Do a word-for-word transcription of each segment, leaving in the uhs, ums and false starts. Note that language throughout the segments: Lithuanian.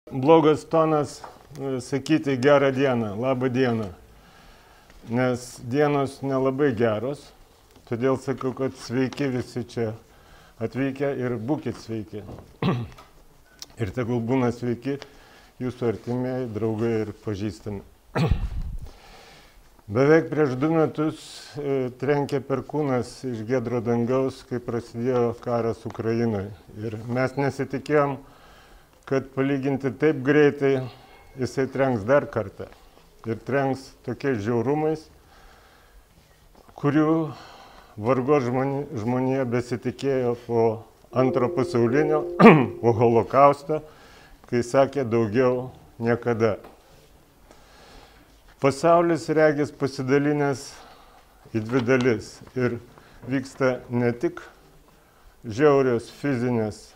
Blogas tonas sakyti gerą dieną, labą dieną, nes dienos nelabai geros, todėl sakau, kad sveiki visi čia atvykę ir būkit sveiki. Ir tegul būna sveiki jūsų artimieji, draugai ir pažįstami. Beveik prieš du metus trenkė perkūnas iš giedro dangaus, kai prasidėjo karas Ukrainoje. Ir mes nesitikėjom, kad palyginti taip greitai jisai trenks dar kartą. Ir trenks tokiais žiaurumais, kurių vargo žmonija besitikėjo po antro pasaulinio, po holokausto, kai sakė daugiau niekada. Pasaulis regis pasidalinęs į dvi dalis ir vyksta ne tik žiaurios fizinės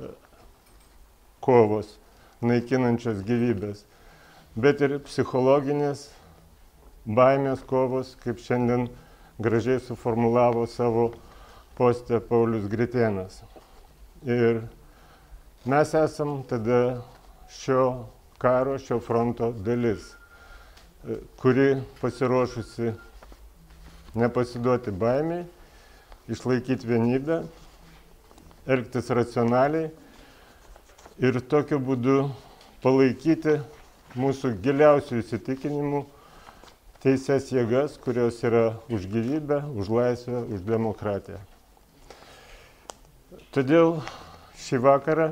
kovos, naikinančios gyvybės, bet ir psichologinės baimės kovos, kaip šiandien gražiai suformulavo savo poste Paulius Gritėnas. Ir mes esam tada šio karo, šio fronto dalis, kuri pasiruošusi nepasiduoti baimiai, išlaikyti vienybę, elgtis racionaliai ir tokiu būdu palaikyti mūsų giliausių įsitikinimų teises jėgas, kurios yra už gyvybę, už laisvę, už demokratiją. Todėl šį vakarą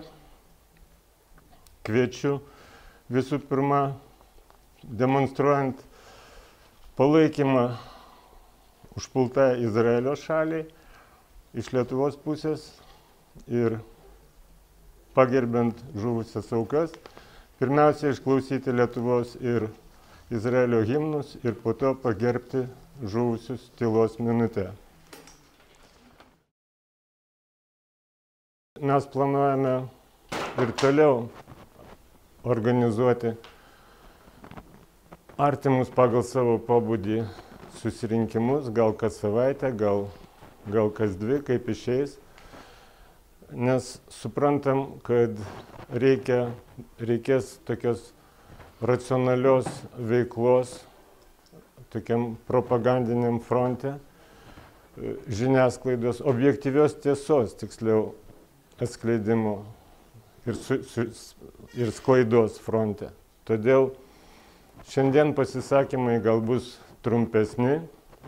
kviečiu visų pirma, demonstruojant palaikymą užpultai Izraelio šaliai iš Lietuvos pusės ir pagerbent žuvusias aukas, pirmiausia išklausyti Lietuvos ir Izraelio himnus ir po to pagerbti žuvusius tylos minutę. Mes planuojame ir toliau organizuoti artimus pagal savo pobūdį susirinkimus, gal kas savaitę, gal, gal kas dvi, kaip išeis. Nes suprantam, kad reikia, reikės tokios racionalios veiklos, tokiam propagandiniam fronte, žiniasklaidos, objektyvios tiesos, tiksliau, atskleidimo ir, su, su, ir sklaidos fronte. Todėl šiandien pasisakymai gal bus trumpesni,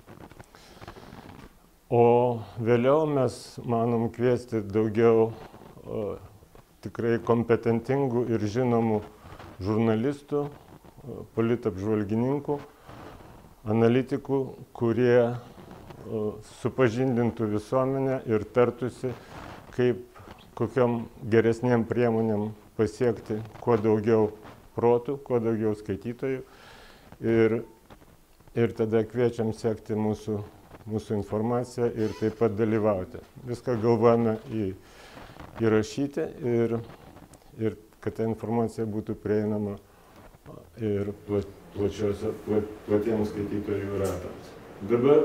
o vėliau mes manom kviesti daugiau o, tikrai kompetentingų ir žinomų žurnalistų, politapžvalgininkų, analitikų, kurie o, supažindintų visuomenę ir tartųsi, kaip kokiom geresnėm priemonėm pasiekti kuo daugiau protų, kuo daugiau skaitytojų. Ir, ir tada kviečiam sekti mūsų mūsų informaciją ir taip pat dalyvauti. Viską galvojame į, įrašyti ir, ir kad ta informacija būtų prieinama ir plačiose, plat, platiems skaitytojų ratams. Dabar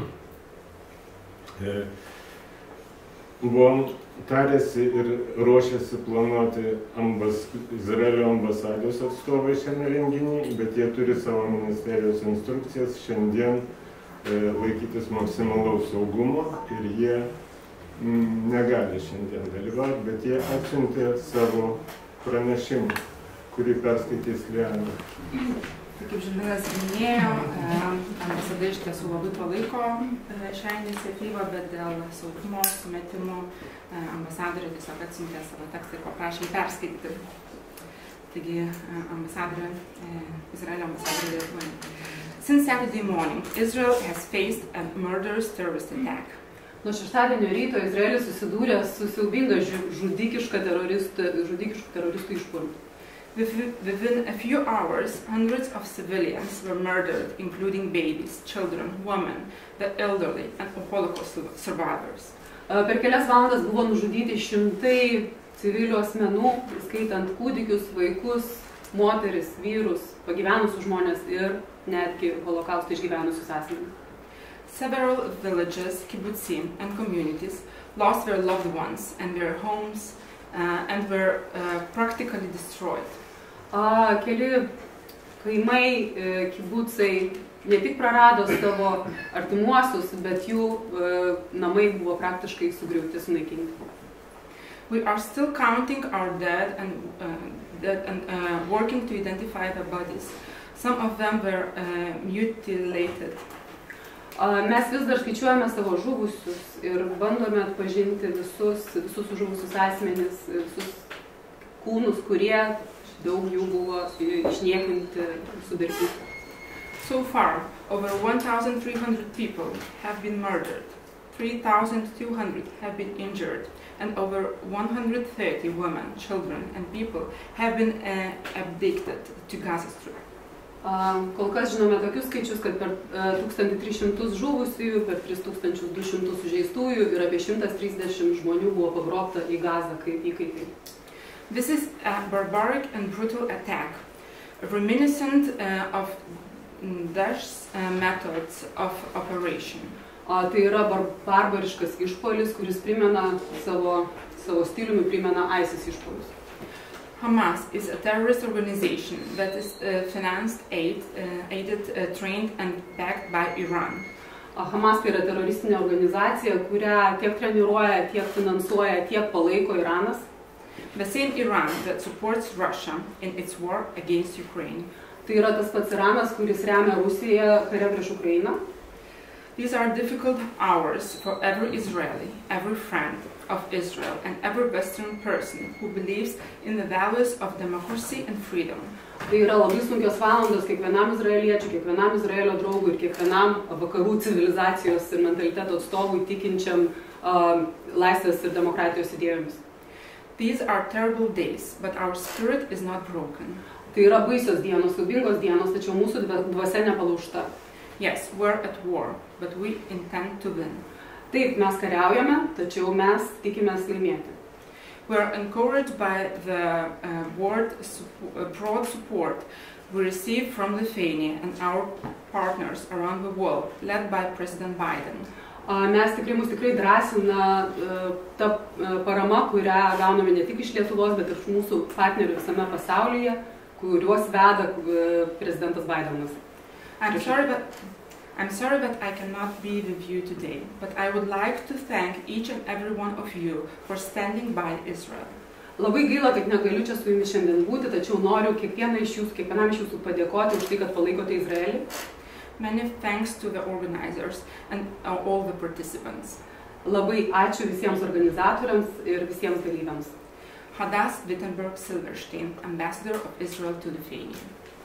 e, buvom tarėsi ir ruošėsi planuoti ambas, Izraelio ambasados atstovai šiame renginį, bet jie turi savo ministerijos instrukcijas šiandien laikytis maksimalaus saugumo ir jie m, negali šiandien dalyvauti, bet jie atsiuntė savo pranešimą, kurį perskaitys Liana. Kaip žurnalistas minėjo, ambasada iš tiesų labai palaiko šią iniciatyvą, bet dėl saugumo sumetimų ambasadorė tiesiog atsiuntė savo tekstą ir paprašė jį perskaityti. Taigi ambasadorė, Izraelio ambasadorė Lietuvoje. Since Saturday morning, Israel has faced a murderous terrorist attack. Nuo šeštadienio ryto Izraelis susidūrė su siaubinga žudikiška teroristų, žudikiškų teroristų išpuoliu. Within a few hours, hundreds of civilians were murdered, including babies, children, women, the elderly, and Holocaust survivors. Per kelias valandas buvo nužudyti šimtai civilių asmenų, skaitant kūdikius, vaikus, moteris, vyrus, pagyvenusius žmonės ir netgi holokaustą išgyvenusius asmenys. Several villages, kibbutzim, and communities lost their loved ones and their homes uh, and were uh, practically destroyed. A, keli kaimai, kibucai ne tik prarado savo artimuosius, bet jų namai buvo praktiškai sugriauti, sunaikinti. We are still counting our dead and, uh, dead and uh, working to identify the bodies. Some of them were uh, mutilated. Mes vis dar skaičiuojame savo žuvusius ir bandome atpažinti visus, visus žuvusius asmenis, visus kūnus, kurie daug jų buvo išniekinti, sudarkyti. So far, over one thousand three hundred people have been murdered, three thousand two hundred have been injured, and over one hundred thirty women, children, and people have been uh, abducted to Gaza Strip. Kol kas žinome tokius skaičius, kad per tūkstantį tris šimtus žuvusiųjų, per tris tūkstančius du šimtus sužeistųjų ir apie šimtas trisdešimt žmonių buvo pagrobta į Gazą kaip įkaitai. This is a barbaric and brutal attack, reminiscent uh, of Daesh's uh, methods of operation. Tai yra bar barbariškas išpuolis, kuris primena savo, savo stiliumi primena ISIS išpuolius. Hamas is a terrorist organization that is uh, financed, aid, uh, aided, uh, trained and backed by Iran. Hamas tai yra teroristinė organizacija, kurią tiek treniruoja, tiek finansuoja, tiek palaiko Iranas. The same Iran that supports Russia in its war against Ukraine. Tai yra tas pats Iranas, kuris remia Rusiją kare prieš Ukrainą. These are difficult hours for every Israeli, every friend of Israel, and every Western person who believes in the values of democracy and freedom. Tai yra labai sunkios valandos kiekvienam izraeliečiui, kiekvienam Izraelio draugui ir kiekvienam vakarų civilizacijos ir mentaliteto atstovui tikinčiam uh, laisvės ir demokratijos idėjomis. These are terrible days, but our spirit is not broken. Tai yra baisios dienos, siaubingos dienos, tačiau mūsų dvasia nepalaužta. Yes, we're at war, but we intend to win. Taip, mes kariaujame, tačiau mes tikimės laimėti. We're encouraged by the uh, broad, uh, broad support we receive from Lithuania and our partners around the world, led by President Biden. Mes tikrai, mus tikrai drąsina ta parama, kurią gauname ne tik iš Lietuvos, bet ir iš mūsų partnerių visame pasaulyje, kuriuos veda prezidentas Bidenas. I'm sorry, but I'm sorry that I cannot be with you today, but I would like to thank each and every one of you for standing by Israel. Labai gaila, kad negaliu čia su jumis šiandien būti, tačiau noriu kiekvieną iš jūsų, kiekvienam iš jūsų padėkoti už tai, kad palaikote Izraelį. Many thanks to the organizers and uh, all the participants. Labai ačiū visiems organizatoriams ir visiems dalyviams. Hadas Wittenberg Silverstein, Ambassador of Israel to Lithuania.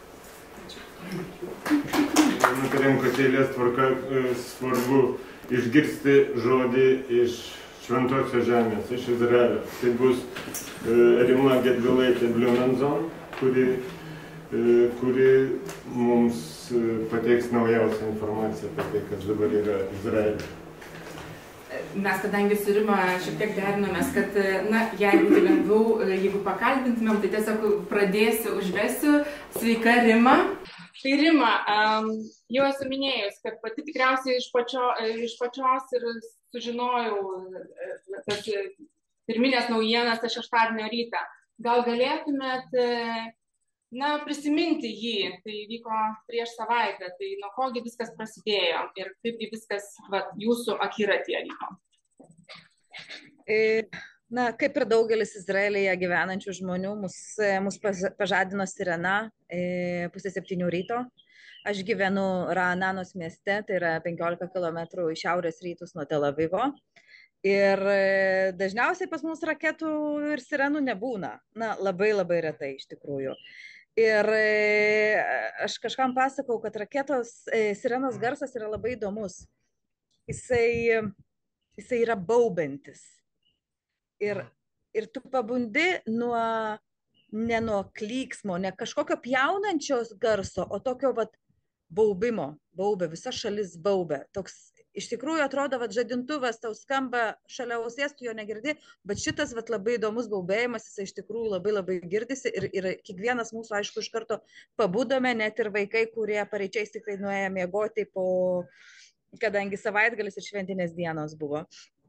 Nutarėm, kad eilės tvarka svarbu išgirsti žodį iš šventosios žemės, iš Izraelio. Tai bus Rima Gedvilaitė Bliumenzon, kuri, kuri mums pateiks naujausią informaciją apie tai, kas dabar yra Izraelio. Mes, kadangi su Rima šiek tiek derinomės, kad, na, jeigu būtų lengviau, jeigu pakalbintumėm, tai tiesiog pradėsiu, užvesiu. Sveika, Rima. Tai Rima, um, jau esu minėjus, kad pati tikriausiai iš, pačio, iš pačios ir sužinojau tas pirminės naujienas tą šeštadienio rytą. Gal galėtumėt, na, prisiminti jį, tai vyko prieš savaitę, tai nuo kogi viskas prasidėjo ir kaip viskas va, jūsų akiratyje vyko? Na, kaip ir daugelis Izraelyje gyvenančių žmonių, mus, mus pažadino sirena pusė septynių ryto. Aš gyvenu Raananos mieste, tai yra penkiolika kilometrų į šiaurės rytus nuo Tel Avivo. Ir dažniausiai pas mus raketų ir sirenų nebūna. Na, labai labai retai iš tikrųjų. Ir aš kažkam pasakau, kad raketos sirenos garsas yra labai įdomus. Jisai, jisai yra baubantis. Ir, ir tu pabundi nuo, ne nuo klyksmo, ne kažkokio pjaunančios garso, o tokio vat, baubimo, baubė, visa šalis baubė. Toks, iš tikrųjų atrodo, vat, žadintuvas tau skamba šalia ausies, tu jo negirdi, bet šitas vat, labai įdomus baubėjimas, jis iš tikrųjų labai labai girdisi ir, ir kiekvienas mūsų, aišku, iš karto pabudome, net ir vaikai, kurie pareičiais tikrai nuėjo miegoti, po, kadangi savaitgalis ir šventinės dienos buvo.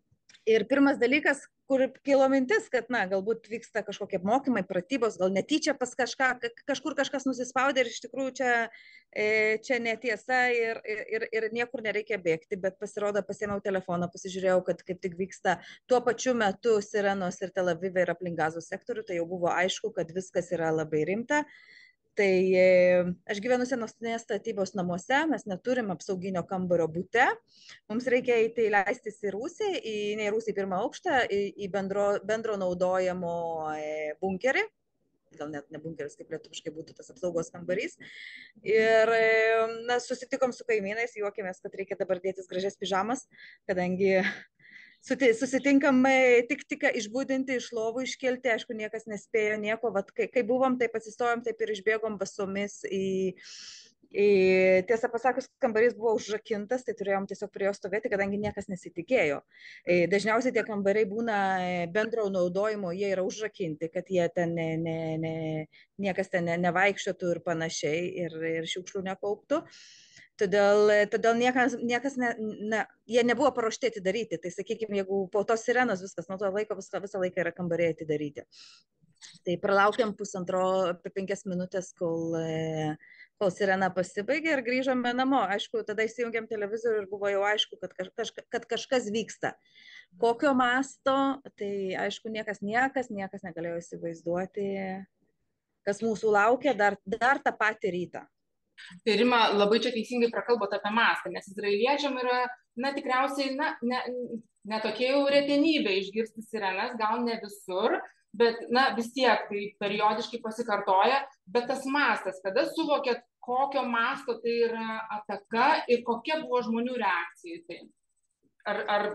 Ir pirmas dalykas, kur kilo mintis, kad, na, galbūt vyksta kažkokie mokymai, pratybos, gal netyčia pas kažką, kažkur kažkas nusispaudė ir iš tikrųjų čia, čia netiesa ir, ir, ir niekur nereikia bėgti, bet pasirodo, pasiėmiau telefoną, pasižiūrėjau, kad kaip tik vyksta tuo pačiu metu Sirenos ir Tel Avive ir aplink Gazos sektorių, tai jau buvo aišku, kad viskas yra labai rimta. Tai aš gyvenu senesnės statybos namuose, mes neturim apsauginio kambario bute, mums reikia eiti leistis į rūsį, į, ne į rūsį, į pirmą aukštą, į, į bendro, bendro naudojimo bunkerį, gal net ne bunkeris, kaip lietuviškai būtų tas apsaugos kambarys. Ir na, susitikom su kaimynais, juokėmės, kad reikia dabar dėtis gražias pižamas, kadangi susitinkam tik tik išbudinti, iš lovų iškelti, aišku, niekas nespėjo nieko, vat, kai, kai buvom, taip atsistojom, taip ir išbėgom basomis į, į, tiesą pasakius, kambarys buvo užrakintas, tai turėjom tiesiog prie jo stovėti, kadangi niekas nesitikėjo. Dažniausiai tie kambariai būna bendro naudojimo, jie yra užrakinti, kad jie ten ne, ne, ne, niekas ten ne, nevaikščiotų ir panašiai, ir, ir šiukšlių nekauptų. Todėl, todėl niekas, niekas ne, ne, jie nebuvo paruošti atidaryti. Tai sakykime, jeigu po tos sirenos viskas, nuo to laiko visą, visą laiką yra kambariai atidaryti. Tai pralaukiam pusantro, apie penkias minutės, kol, kol sirena pasibaigė ir grįžome namo. Aišku, tada įsijungiam televizorių ir buvo jau aišku, kad, kaž, kad kažkas vyksta. Kokio masto, tai aišku, niekas, niekas, niekas negalėjo įsivaizduoti, kas mūsų laukia dar, dar tą patį rytą. Tai Rima labai čia teisingai prakalbot apie mastą, nes izraeliečiam yra, na, tikriausiai, na, ne, ne tokia jau retenybė išgirsti sirenas, gal ne visur, bet, na, vis tiek tai periodiškai pasikartoja, bet tas mastas, kada suvokėt, kokio masto tai yra ataka ir kokia buvo žmonių reakcija į tai? Ar, ar...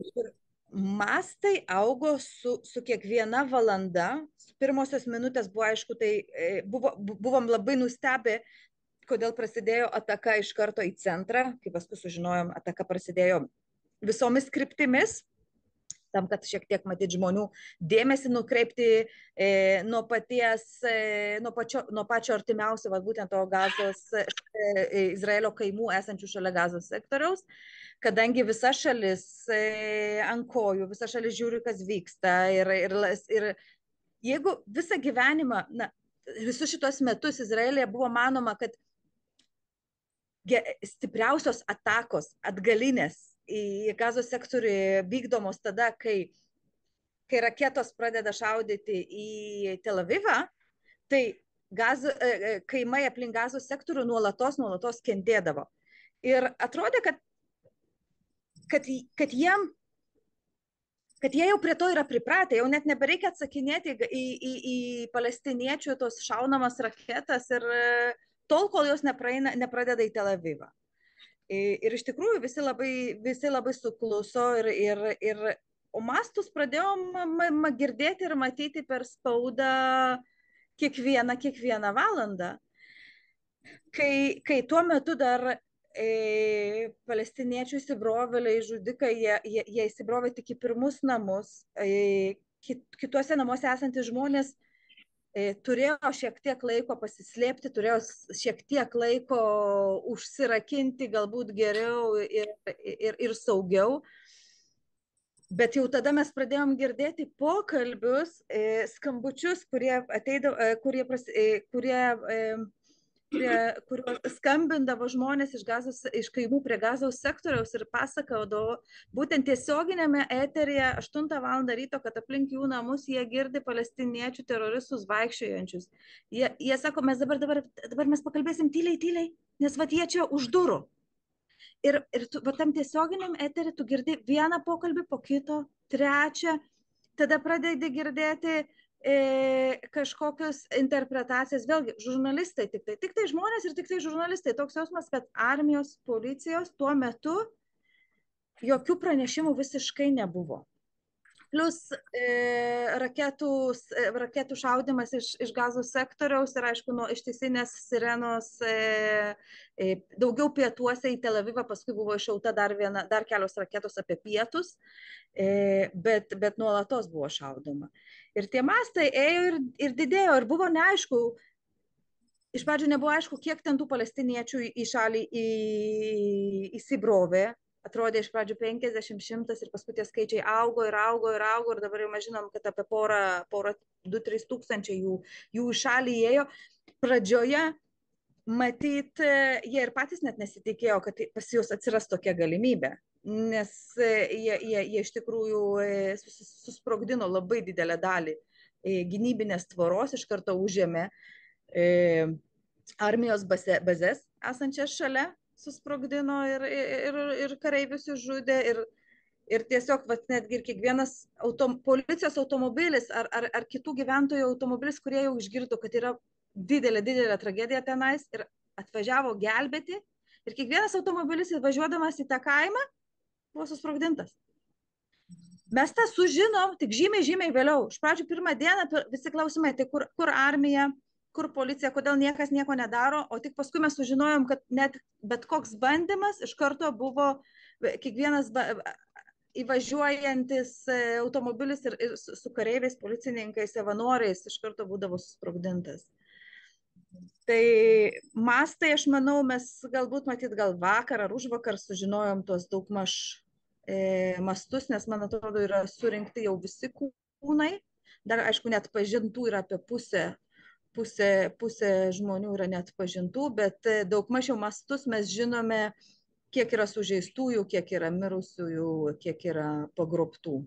Mastai augo su, su kiekviena valanda, pirmosios minutės buvo aišku, tai buvo, buvom labai nustebę, kodėl prasidėjo ataka iš karto į centrą, kai paskui sužinojom, ataka prasidėjo visomis kryptimis, tam, kad šiek tiek matyti žmonių dėmesį nukreipti e, nuo paties, e, nuo, pačio, nuo pačio artimiausio, va, būtent to Gazos, e, Izraelio kaimų esančių šalia Gazos sektoriaus, kadangi visa šalis e, ant kojų, visa šalis žiūri, kas vyksta ir, ir, ir jeigu visą gyvenimą, na, visus šitos metus Izraelėje buvo manoma, kad stipriausios atakos, atgalinės į Gazos sektorių vykdomos tada, kai, kai raketos pradeda šaudyti į Tel Avivą, tai gazo, kaimai aplink Gazos sektorių nuolatos, nuolatos kentėdavo. Ir atrodė, kad, kad, kad, jiem, kad jie jau prie to yra pripratę, jau net nebereikia atsakinėti į, į, į palestiniečių tos šaunamas raketas ir tol, kol jos nepraeina, nepradeda į Tel Avivą. Ir iš tikrųjų visi labai, visi labai sukluso ir, ir, ir o mastus pradėjom girdėti ir matyti per spaudą kiekvieną, kiekvieną valandą. Kai, kai tuo metu dar e, palestiniečių įsibrovėliai, žudikai, jie, jie, jie įsibrovė tik į pirmus namus, e, kit, kituose namuose esantys žmonės turėjo šiek tiek laiko pasislėpti, turėjo šiek tiek laiko užsirakinti, galbūt geriau ir, ir, ir saugiau. Bet jau tada mes pradėjom girdėti pokalbius, skambučius, kurie ateidavo, kurie, kurie, kurie, kurie skambindavo žmonės iš, gazos, iš kaimų prie Gazos sektoriaus ir pasakodavo būtent tiesioginėme eteryje aštuntą valandą ryto, kad aplink jų namus jie girdi palestiniečių teroristus vaikščiojančius. Jie, jie sako, mes dabar, dabar, dabar mes pakalbėsim tyliai, tyliai, nes vat jie čia už durų. Ir, ir tu, va, tam tiesioginiam eterį tu girdi vieną pokalbį po kito, trečią, tada pradedi girdėti E, kažkokios interpretacijas, vėlgi, žurnalistai, tik tai, tik tai žmonės ir tik tai žurnalistai, toks jausmas, kad armijos, policijos tuo metu jokių pranešimų visiškai nebuvo. Plus e, raketų, raketų šaudimas iš, iš Gazos sektoriaus ir, aišku, nuo ištisinės sirenos e, e, daugiau pietuose į Tel Avivą, paskui buvo iššauta dar, viena, dar kelios raketos apie pietus, e, bet, bet nuolatos buvo šaudoma. Ir tie mastai ėjo ir, ir didėjo ir buvo neaišku, iš pradžių nebuvo aišku, kiek ten tų palestiniečių į šalį į, įsibrovė, atrodė iš pradžių penkiasdešimt, šimtas ir paskui tie skaičiai augo ir augo ir augo ir dabar jau mes žinom, kad apie porą, porą du trys tūkstančiai jų, jų į šalį įėjo. Pradžioje, matyt, jie ir patys net nesitikėjo, kad pas juos atsiras tokia galimybė, nes jie, jie, jie iš tikrųjų sus, susprogdino labai didelę dalį gynybinės tvoros, iš karto užėmė e, armijos base, bazės esančias šalia, susprogdino ir, ir, ir kareivius išžudė ir, ir tiesiog vat, netgi ir kiekvienas autom, policijos automobilis ar, ar, ar kitų gyventojų automobilis, kurie jau išgirdo, kad yra didelė, didelė tragedija tenais ir atvažiavo gelbėti ir kiekvienas automobilis važiuodamas į tą kaimą buvo susprogdintas. Mes tą sužinom tik žymiai, žymiai vėliau. Iš pradžių pirmą dieną visi klausimai, tai kur, kur armija, kur policija, kodėl niekas nieko nedaro, o tik paskui mes sužinojom, kad net bet koks bandymas iš karto buvo kiekvienas ba, įvažiuojantis automobilis ir, ir su, su kareiviais, policininkais, savanoriais iš karto būdavo susprogdintas. Tai mastai, aš manau, mes galbūt matyt gal vakar ar užvakar sužinojom tuos daugmaž e, mastus, nes man atrodo yra surinkti jau visi kūnai. Dar aišku net pažintų yra apie pusę, pusė, pusė žmonių yra net pažintų, bet daugmaž jau mastus mes žinome, kiek yra sužeistųjų, kiek yra mirusiųjų, kiek yra pagrobtų.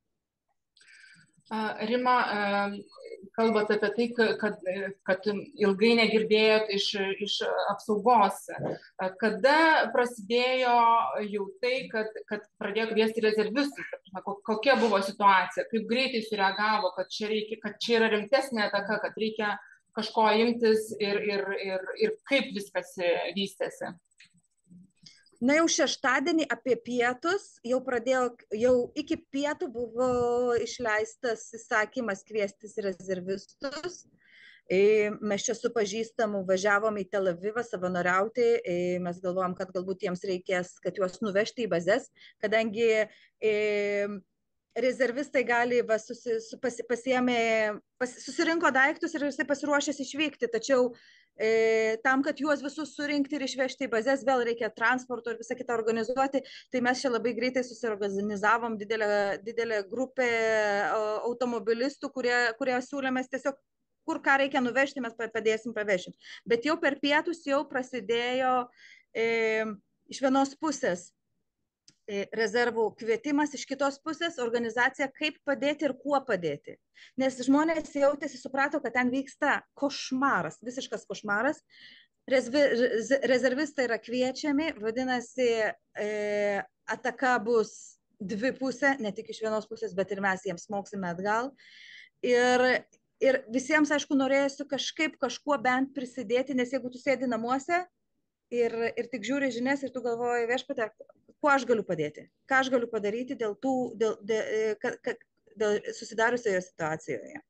Rima, kalbate apie tai, kad, kad ilgai negirdėjot iš, iš apsaugos. Kada prasidėjo jau tai, kad, kad pradėjo kviesti rezervistus? Kokia buvo situacija? Kaip greitai sureagavo, kad čia, reikia, kad čia yra rimtesnė ataka, kad reikia kažko imtis ir, ir, ir, ir kaip viskas vystėsi? Na jau šeštadienį apie pietus, jau pradėjo, jau iki pietų buvo išleistas įsakymas kviestis rezervistus. Mes čia su pažįstamu važiavom į Tel Avivą savanoriauti, mes galvojom, kad galbūt jiems reikės, kad juos nuvežti į bazes, kadangi e, rezervistai gali, va, susi, su, pasi, pasiėmė, pas, susirinko daiktus ir jisai pasiruošęs išvykti, tačiau E, tam, kad juos visus surinkti ir išvežti į bazės, vėl reikia transporto ir visą kitą organizuoti, tai mes čia labai greitai susiorganizavom didelę, didelę grupę automobilistų, kurie, kurie siūlėmės tiesiog, kur ką reikia nuvežti, mes padėsim pavešim. Bet jau per pietus jau prasidėjo e, iš vienos pusės rezervų kvietimas, iš kitos pusės organizacija, kaip padėti ir kuo padėti. Nes žmonės jautėsi, suprato, kad ten vyksta košmaras, visiškas košmaras. Rezervistai yra kviečiami, vadinasi, e, ataka bus dvi pusė, ne tik iš vienos pusės, bet ir mes jiems smoksime atgal. Ir, ir visiems, aišku, norėjusiu kažkaip kažkuo bent prisidėti, nes jeigu tu sėdi namuose, Ir, ir tik žiūri žinias ir tu galvoji, viešpatie, kuo aš galiu padėti, ką aš galiu padaryti dėl, tų, dėl, dėl, dėl susidariusioje situacijoje.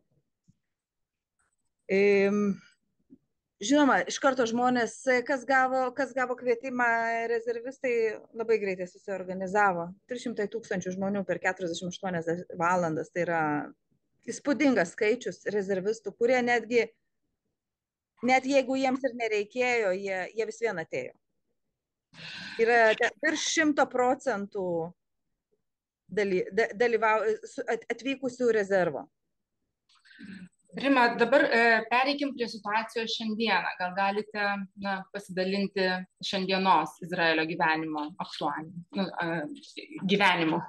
Žinoma, iš karto žmonės, kas gavo, kas gavo kvietimą, rezervistai labai greitai susiorganizavo. trys šimtai tūkstančių žmonių per keturiasdešimt aštuonias valandas, tai yra įspūdingas skaičius rezervistų, kurie netgi Net jeigu jiems ir nereikėjo, jie, jie vis vien atėjo. Yra virš šimto procentų daly, dalyvau, atvykusių rezervo. Rima, dabar e, pereikim prie situacijos šiandieną. Gal galite na, pasidalinti šiandienos Izraelio gyvenimo aktualiu, nu, e, gyvenimu?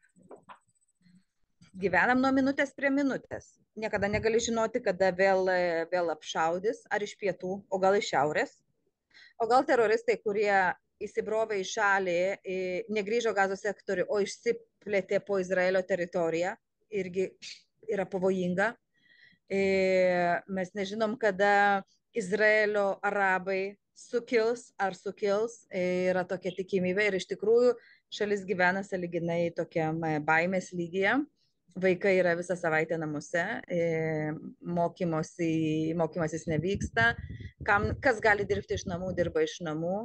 Gyvenam nuo minutės prie minutės. Niekada negali žinoti, kada vėl, vėl apšaudys, ar iš pietų, o gal iš šiaurės. O gal teroristai, kurie įsibrovė į šalį, negrįžo Gazos sektorių, o išsiplėtė po Izraelio teritoriją, irgi yra pavojinga. Mes nežinom, kada Izraelio arabai sukils ar sukils, yra tokia tikimybė ir iš tikrųjų šalis gyvena sąlyginai tokiam baimės lygyje. Vaikai yra visą savaitę namuose, mokymosi, mokymasis nevyksta, Kam, kas gali dirbti iš namų, dirba iš namų.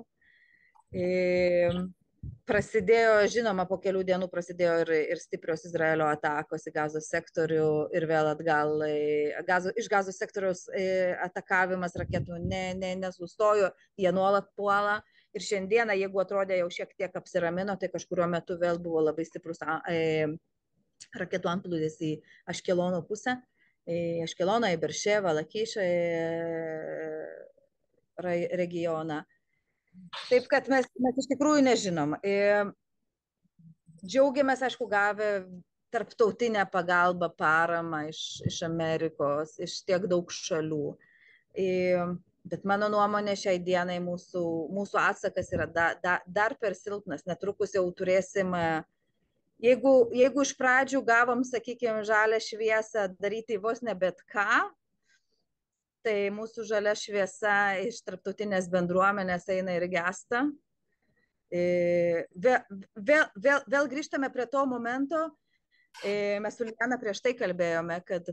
Prasidėjo, žinoma, po kelių dienų prasidėjo ir, ir stiprios Izraelio atakos į Gazos sektorių ir vėl atgal, gazo, iš Gazos sektoriaus atakavimas raketų ne, ne, nesustojo, jie nuolat puola Ir šiandieną, jeigu atrodė jau šiek tiek apsiramino, tai kažkurio metu vėl buvo labai stiprus e, raketų antplūdis į Aškelono pusę, į Aškeloną, į Berševą, Lakišą regioną. Taip kad mes, mes iš tikrųjų nežinom. E, džiaugiamės, aišku, gavę tarptautinę pagalbą, paramą iš, iš Amerikos, iš tiek daug šalių. E, bet mano nuomonė šiai dienai mūsų, mūsų atsakas yra da, da, dar per silpnas. Netrukus jau turėsim, jeigu, jeigu iš pradžių gavom, sakykime, žalią šviesą daryti vos ne bet ką, tai mūsų žalia šviesa iš tarptautinės bendruomenės eina ir gęsta. Vėl, vėl, vėl, vėl grįžtame prie to momento, mes su Liana prieš tai kalbėjome, kad,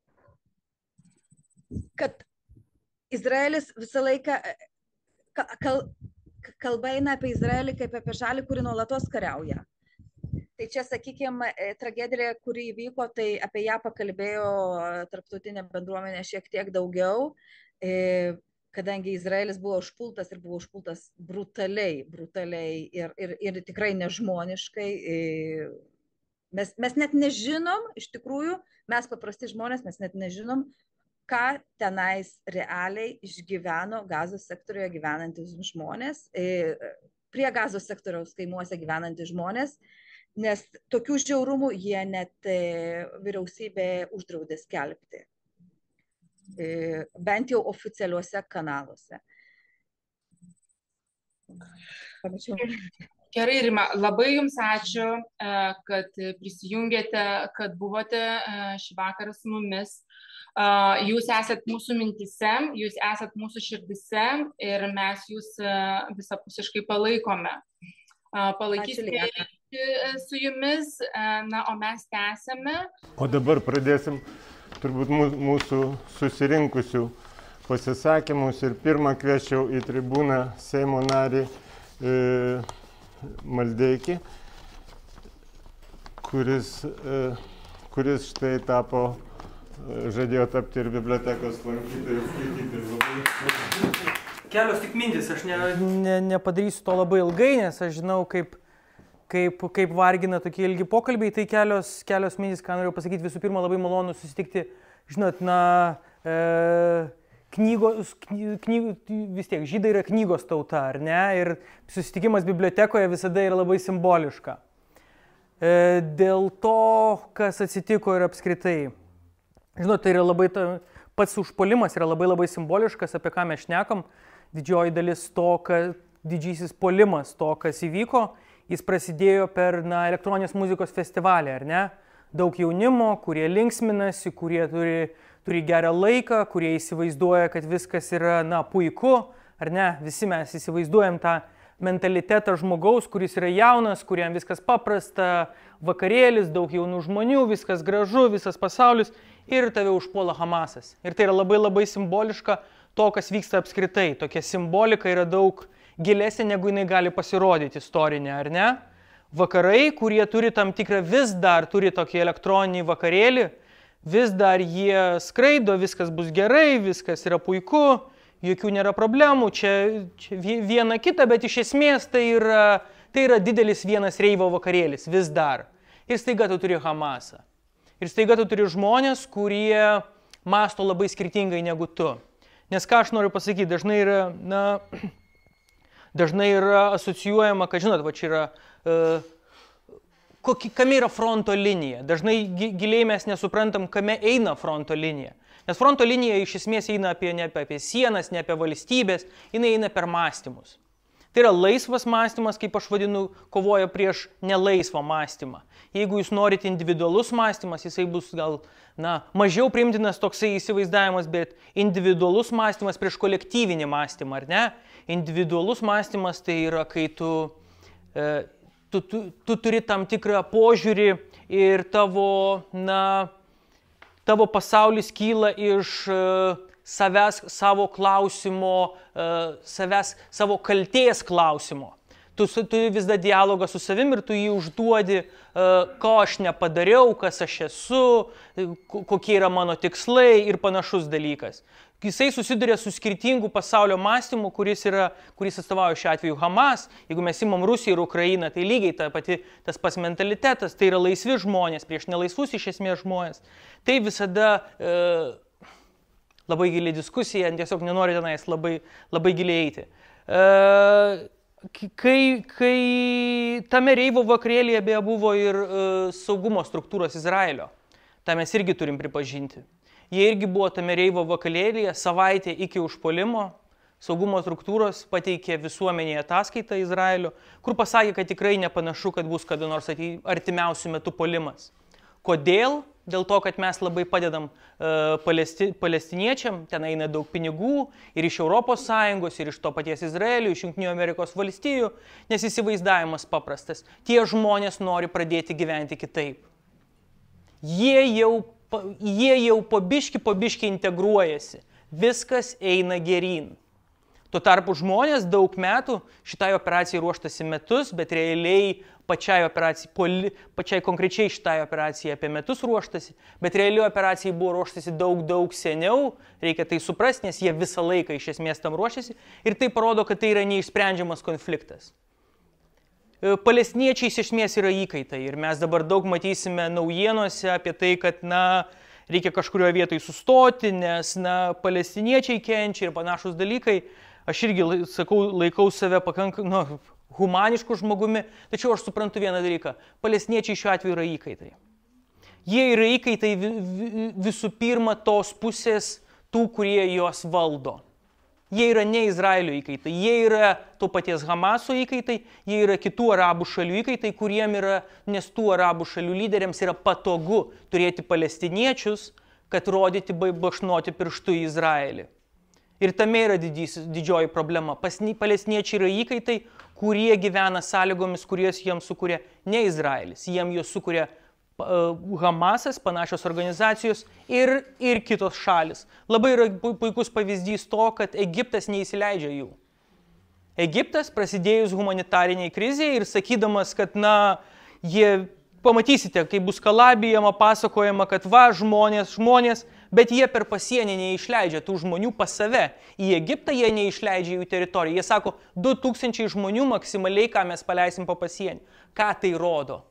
kad Izraelis visą laiką kal, kalba eina apie Izraelį kaip apie šalį, kuri nuolatos kariauja. Tai čia, sakykime, tragedija, kuri įvyko, tai apie ją pakalbėjo tarptautinė bendruomenė šiek tiek daugiau, kadangi Izraelis buvo užpultas ir buvo užpultas brutaliai, brutaliai ir, ir, ir tikrai nežmoniškai. Mes, mes net nežinom, iš tikrųjų, mes paprasti žmonės, mes net nežinom, ką tenais realiai išgyveno Gazos sektoriuje gyvenantys žmonės, prie Gazos sektoriaus kaimuose gyvenantys žmonės, nes tokių žiaurumų jie net vyriausybė uždraudė skelbti, bent jau oficialiuose kanaluose. Panašiau. Gerai, Rima, labai Jums ačiū, kad prisijungėte, kad buvote šį vakarą su mumis. Jūs esat mūsų mintyse, jūs esat mūsų širdise ir mes jūs visapusiškai palaikome. Palaikysime su Jumis, na, o mes tęsime. O dabar pradėsim turbūt mūsų susirinkusių pasisakymus ir pirmą kviečiau į tribūną Seimo narį Maldeikį, kuris, kuris štai tapo, žadėjo tapti ir bibliotekos lankytojų, skaityti labai. Kelios tik mintis, aš ne, ne, nepadarysiu to labai ilgai, nes aš žinau, kaip, kaip, kaip vargina tokie ilgi pokalbiai, tai kelios, kelios mintis, ką noriu pasakyti. Visų pirma, labai malonu susitikti, žinot, na, e, knygos, knygų, vis tiek, žydai yra knygos tauta, ar ne? Ir susitikimas bibliotekoje visada yra labai simboliška. E, dėl to, kas atsitiko ir apskritai. Žinot, tai yra labai, ta, pats užpuolimas yra labai labai simboliškas, apie ką mes šnekam. Didžioji dalis to, kad didžysis puolimas to, kas įvyko, jis prasidėjo per, na, elektroninės muzikos festivalį, ar ne? Daug jaunimo, kurie linksminasi, kurie turi turi gerą laiką, kurie įsivaizduoja, kad viskas yra, na, puiku, ar ne? Visi mes įsivaizduojam tą mentalitetą žmogaus, kuris yra jaunas, kuriam viskas paprasta, vakarėlis, daug jaunų žmonių, viskas gražu, visas pasaulis ir tave užpuola Hamasas. Ir tai yra labai labai simboliška to, kas vyksta apskritai. Tokia simbolika yra daug gilesnė, negu jinai gali pasirodyti istorinė, ar ne? Vakarai, kurie turi tam tikrą, vis dar turi tokį elektroninį vakarėlį, vis dar jie skraido, viskas bus gerai, viskas yra puiku, jokių nėra problemų, čia, čia viena kita, bet iš esmės tai yra, tai yra didelis vienas reivo vakarėlis, vis dar. Ir staiga tu turi Hamasą. Ir staiga tu turi žmonės, kurie mąsto labai skirtingai negu tu. Nes ką aš noriu pasakyti, dažnai yra, na, dažnai yra asocijuojama, kad, žinot, va čia yra... Uh, Kame yra fronto linija? Dažnai giliai mes nesuprantam, kame eina fronto linija. Nes fronto linija iš esmės eina apie, ne apie sienas, ne apie valstybės, jinai eina per mąstymus. Tai yra laisvas mąstymas, kaip aš vadinu, kovoja prieš nelaisvą mąstymą. Jeigu jūs norite individualus mąstymas, jisai bus gal, na, mažiau priimtinas toksai įsivaizdavimas, bet individualus mąstymas prieš kolektyvinį mąstymą, ar ne? Individualus mąstymas tai yra, kai tu... E, Tu, tu, tu turi tam tikrą požiūrį ir tavo, na, tavo pasaulis kyla iš uh, savęs, savo klausimo, uh, savęs, savo kaltės klausimo. Tu turi vis dar dialogą su savim ir tu jį užduodi, uh, ko aš nepadariau, kas aš esu, kokie yra mano tikslai ir panašus dalykas. jisai susiduria su skirtingu pasaulio mąstymu, kuris, yra, kuris atstovauja šiuo atveju Hamas. Jeigu mes imam Rusiją ir Ukrainą, tai lygiai ta pati, tas pats mentalitetas, tai yra laisvi žmonės prieš nelaisvus iš esmės žmonės. Tai visada e, labai gili diskusija, tiesiog nenori tenais labai, labai giliai eiti. E, kai, kai tame Reivo vakarėlyje beje buvo ir e, saugumo struktūros Izraelio, tą mes irgi turim pripažinti. Jie irgi buvo tame Reivo vakarėlyje savaitę iki užpuolimo, saugumo struktūros pateikė visuomenėje ataskaitą Izraelio, kur pasakė, kad tikrai nepanašu, kad bus kada nors artimiausių metų puolimas. Kodėl? Dėl to, kad mes labai padedam uh, palesti, palestiniečiam, ten eina daug pinigų ir iš Europos Sąjungos, ir iš to paties Izraelio, iš Jungtinių Amerikos valstijų, nes įsivaizdavimas paprastas. Tie žmonės nori pradėti gyventi kitaip. Jie jau, jie jau po biški, po biški integruojasi. Viskas eina geryn. Tuo tarpu žmonės daug metų šitai operacijai ruoštasi metus, bet realiai pačiai, operacijai, pačiai konkrečiai šitai operacijai apie metus ruoštasi, bet realiai operacijai buvo ruoštasi daug, daug seniau, reikia tai suprasti, nes jie visą laiką iš esmės tam ruošiasi ir tai parodo, kad tai yra neišsprendžiamas konfliktas. Palestiniečiai iš esmės yra įkaitai ir mes dabar daug matysime naujienose apie tai, kad na, reikia kažkurioje vietoje sustoti, nes na, palestiniečiai kenčia ir panašus dalykai. Aš irgi sakau, laikau save pakankamai nu, humanišku žmogumi, tačiau aš suprantu vieną dalyką. Palestiniečiai šiuo atveju yra įkaitai. Jie yra įkaitai visų pirma tos pusės tų, kurie juos valdo. Jie yra ne Izraelio įkaitai, jie yra to paties Hamaso įkaitai, jie yra kitų arabų šalių įkaitai, kuriem yra, nes tų arabų šalių lyderiams yra patogu turėti palestiniečius, kad rodyti bašnuoti pirštų į Izraelį. Ir tame yra didys, didžioji problema. Palestiniečiai yra įkaitai, kurie gyvena sąlygomis, kurias jiems sukuria ne Izraelis. Jiems juos sukuria uh, Hamasas, panašios organizacijos ir, ir kitos šalis. Labai yra puikus pavyzdys to, kad Egiptas neįsileidžia jų. Egiptas prasidėjus humanitariniai krizėje ir sakydamas, kad na, jie, pamatysite, kai bus kalabijama, pasakojama, kad va, žmonės, žmonės, bet jie per pasienį neišleidžia tų žmonių pas save. Į Egiptą jie neišleidžia jų teritoriją. Jie sako, du tūkstančiai žmonių maksimaliai, ką mes paleisim po pasienį. Ką tai rodo?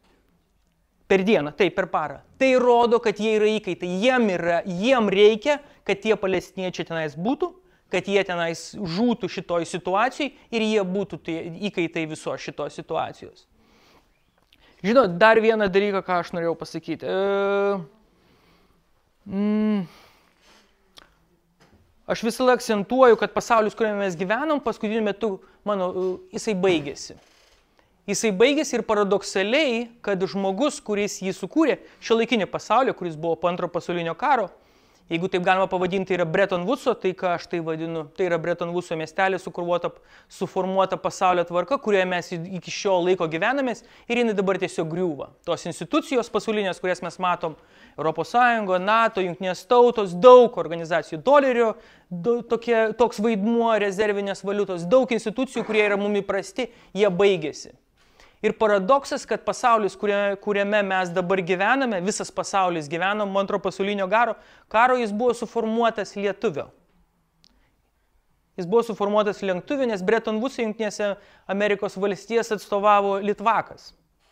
Per dieną, taip, per parą. Tai rodo, kad jie yra įkaitai. Jiem, yra, jiem reikia, kad tie palestiniečiai tenais būtų, kad jie tenais žūtų šitoj situacijai ir jie būtų tai įkaitai visos šitos situacijos. Žinot, dar vieną dalyką, ką aš norėjau pasakyti. E... Mm. Aš visą laiką akcentuoju, kad pasaulis, kuriame mes gyvenam, paskutiniu metu, mano, jisai baigėsi. Jisai baigėsi ir paradoksaliai, kad žmogus, kuris jį sukūrė, šiuolaikinį pasaulį, kuris buvo po antro pasaulinio karo, jeigu taip galima pavadinti, yra Bretton Woodso, tai ką aš tai vadinu, tai yra Bretton Woodso miestelis sukurvuota, suformuota pasaulio tvarka, kurioje mes iki šio laiko gyvenamės ir jinai dabar tiesiog griūva. Tos institucijos pasaulinės, kurias mes matom, Europos Sąjunga, NATO, Jungtinės tautos, daug organizacijų dolerio, daug, tokie, toks vaidmuo rezervinės valiutos, daug institucijų, kurie yra mum įprasti, jie baigėsi. Ir paradoksas, kad pasaulis, kuriame mes dabar gyvename, visas pasaulis gyveno antro pasaulinio karo, karo jis buvo suformuotas lietuvio. Jis buvo suformuotas lietuvio, nes Bretton Woods'e Jungtinėse Amerikos valstijas atstovavo litvakas.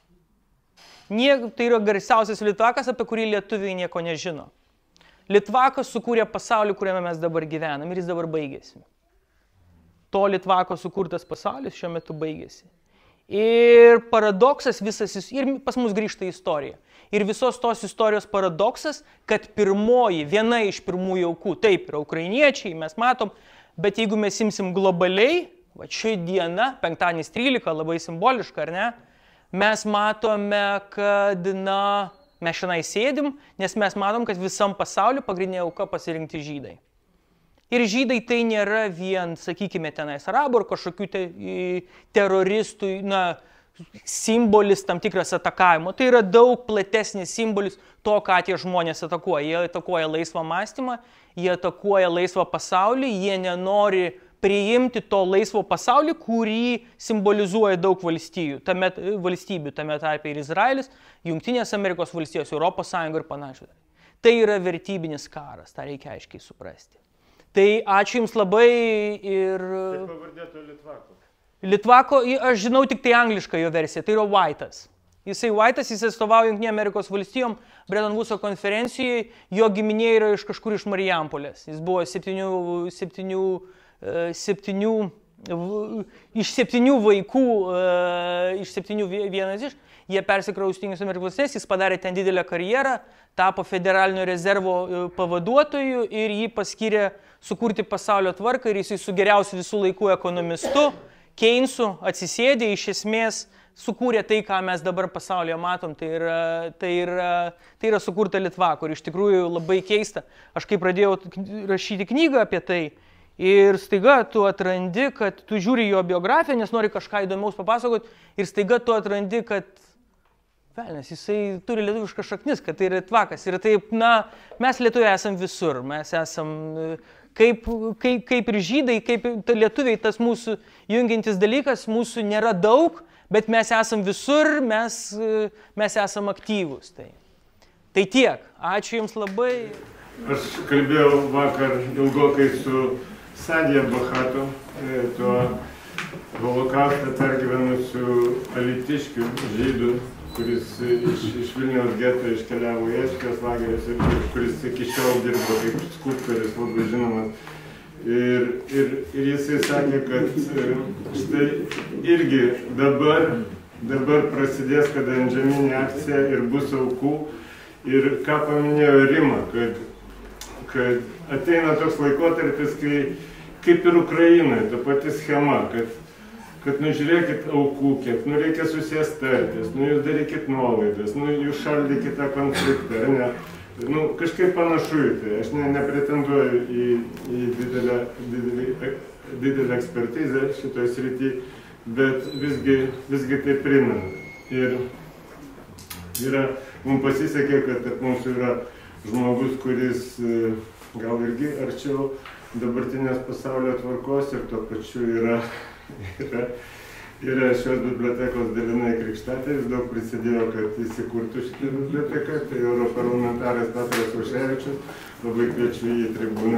Nie, tai yra garsiausias litvakas, apie kurį lietuviai nieko nežino. Litvakas sukūrė pasaulį, kuriame mes dabar gyvenam ir jis dabar baigėsi. To litvako sukurtas pasaulis šiuo metu baigėsi. Ir paradoksas visas, ir pas mus grįžta istorija. Ir visos tos istorijos paradoksas, kad pirmoji, viena iš pirmųjų aukų, taip yra ukrainiečiai, mes matom, bet jeigu mes imsim globaliai, va ši diena, penktadienis trylika, labai simboliška, ar ne, mes matome, kad, na, mes šiandien sėdim, nes mes matom, kad visam pasauliu pagrindinė auka pasirinkti žydai. Ir žydai tai nėra vien, sakykime, tenais arabų ar kažkokių te, teroristų, na, simbolis tam tikras atakavimo. Tai yra daug platesnis simbolis to, ką tie žmonės atakuoja. Jie atakuoja laisvą mąstymą, jie atakuoja laisvą pasaulį, jie nenori priimti to laisvo pasaulį, kurį simbolizuoja daug valstybių, tame, valstybių, tame tarpe ir Izraelis, Jungtinės Amerikos valstijos, Europos Sąjunga ir panašiai. Tai yra vertybinis karas, tą reikia aiškiai suprasti. Tai ačiū Jums labai ir... Kaip pavardėtų Litvako? Litvako, aš žinau tik tai anglišką jo versiją, tai yra White'as. Jisai White'as, jis atstovauja Jungtinių Amerikos valstijom, Bretton Woodso konferencijoje, jo giminė yra iš kažkur iš Marijampolės. Jis buvo septynių, septynių, septynių, iš septynių vaikų, iš septynių vienas iš, jie persikraustė į Jungtines Amerikos valstijas, jis padarė ten didelę karjerą, tapo federalinio rezervo pavaduotoju ir jį paskyrė sukurti pasaulio tvarką ir jisai su geriausiu visų laikų ekonomistu, Keynesu, atsisėdė, iš esmės sukūrė tai, ką mes dabar pasaulyje matom, tai yra, tai yra, tai yra sukurta Litvako ir iš tikrųjų labai keista. Aš kai pradėjau rašyti knygą apie tai ir staiga tu atrandi, kad tu žiūri jo biografiją, nes nori kažką įdomiaus papasakoti ir staiga tu atrandi, kad velnias, jisai turi lietuviškas šaknis, kad tai yra Litvakas. Ir taip, na, mes lietuviai esam visur, mes esam kaip, kaip, kaip ir žydai, kaip lietuviai, tas mūsų jungiantis dalykas, mūsų nėra daug, bet mes esam visur, mes, mes esam aktyvūs. Tai, tai tiek. Ačiū Jums labai. Aš kalbėjau vakar ilgokai su Sadija Bahatu, tuo holokaustą pergyvenusiu alytiškiu žydų, kuris iš, iš Vilniaus geto iškeliavo į Eškės lagerius ir kuris iki šiol dirbo kaip skulptorius, labai žinomas. Ir, ir, ir jisai sakė, kad štai irgi dabar, dabar prasidės kada antžeminė akcija ir bus aukų. Ir ką paminėjo Rima, kad, kad ateina toks laikotarpis, kai kaip ir Ukrainoje, ta pati schema, kad kad, nu, žiūrėkit aukų kiek, nu, reikia susės tartis, nu, jūs darykit nuolaidas, nu, jūs šaldykit tą konfliktą, ne? Nu, kažkaip panašu į tai. Aš ne, nepretenduoju į, į didelę, didelį, didelę ekspertizę šitoje srityje, bet visgi, visgi tai primena. Ir yra, mums pasisekė, kad tarp mūsų yra žmogus, kuris gal irgi arčiau dabartinės pasaulio tvarkos ir tuo pačiu yra Yra, yra šios bibliotekos dalinai krikštatėvis, daug prisidėjo, kad įsikurtų šitą biblioteką, tai europarlamentaras Petras Auštrevičius, labai kviečiu jį į tribūną.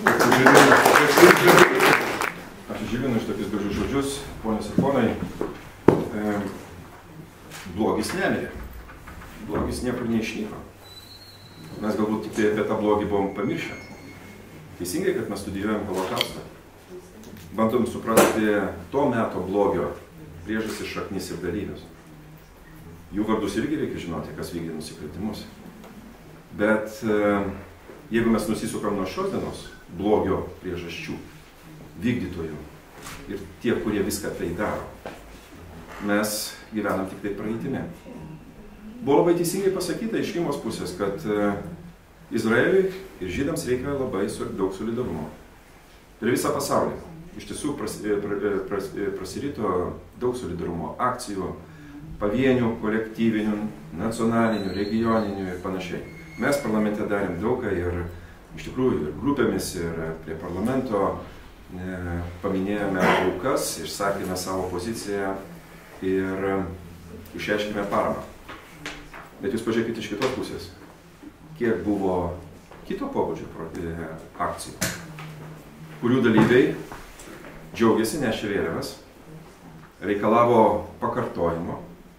Ačiū Žilvinui už tokius gražius žodžius, ponios ir ponai. E, blogis nemirė, blogis niekur neišnyko. Mes galbūt tik apie tą blogį buvom pamiršę. Teisingai, kad mes studijuojam holokaustą. Bandom suprasti to meto blogio priežastis, šaknis ir dalyvius. Jų vardus irgi reikia žinoti, kas vykdė nusikaltimus. Bet jeigu mes nusisukam nuo šios dienos blogio priežasčių, vykdytojų ir tie, kurie viską tai daro, mes gyvenam tik tai praeitime. Buvo labai teisingai pasakyta iš Rimos pusės, kad Izraeliui ir žydams reikia labai daug solidarumo. Per visą pasaulį. Iš tiesų pras, pras, prasirito daug solidarumo akcijų, pavienių, kolektyvinių, nacionalinių, regioninių ir panašiai. Mes parlamente darėm daugą ir iš tikrųjų ir grupėmis, ir prie parlamento e, paminėjome aukas, išsakėme savo poziciją ir išreiškėme paramą. Bet jūs pažiūrėkite iš kitos pusės, kiek buvo kito pobūdžio akcijų, kurių dalyviai džiaugiasi, nešė vėliavas, reikalavo pakartojimo,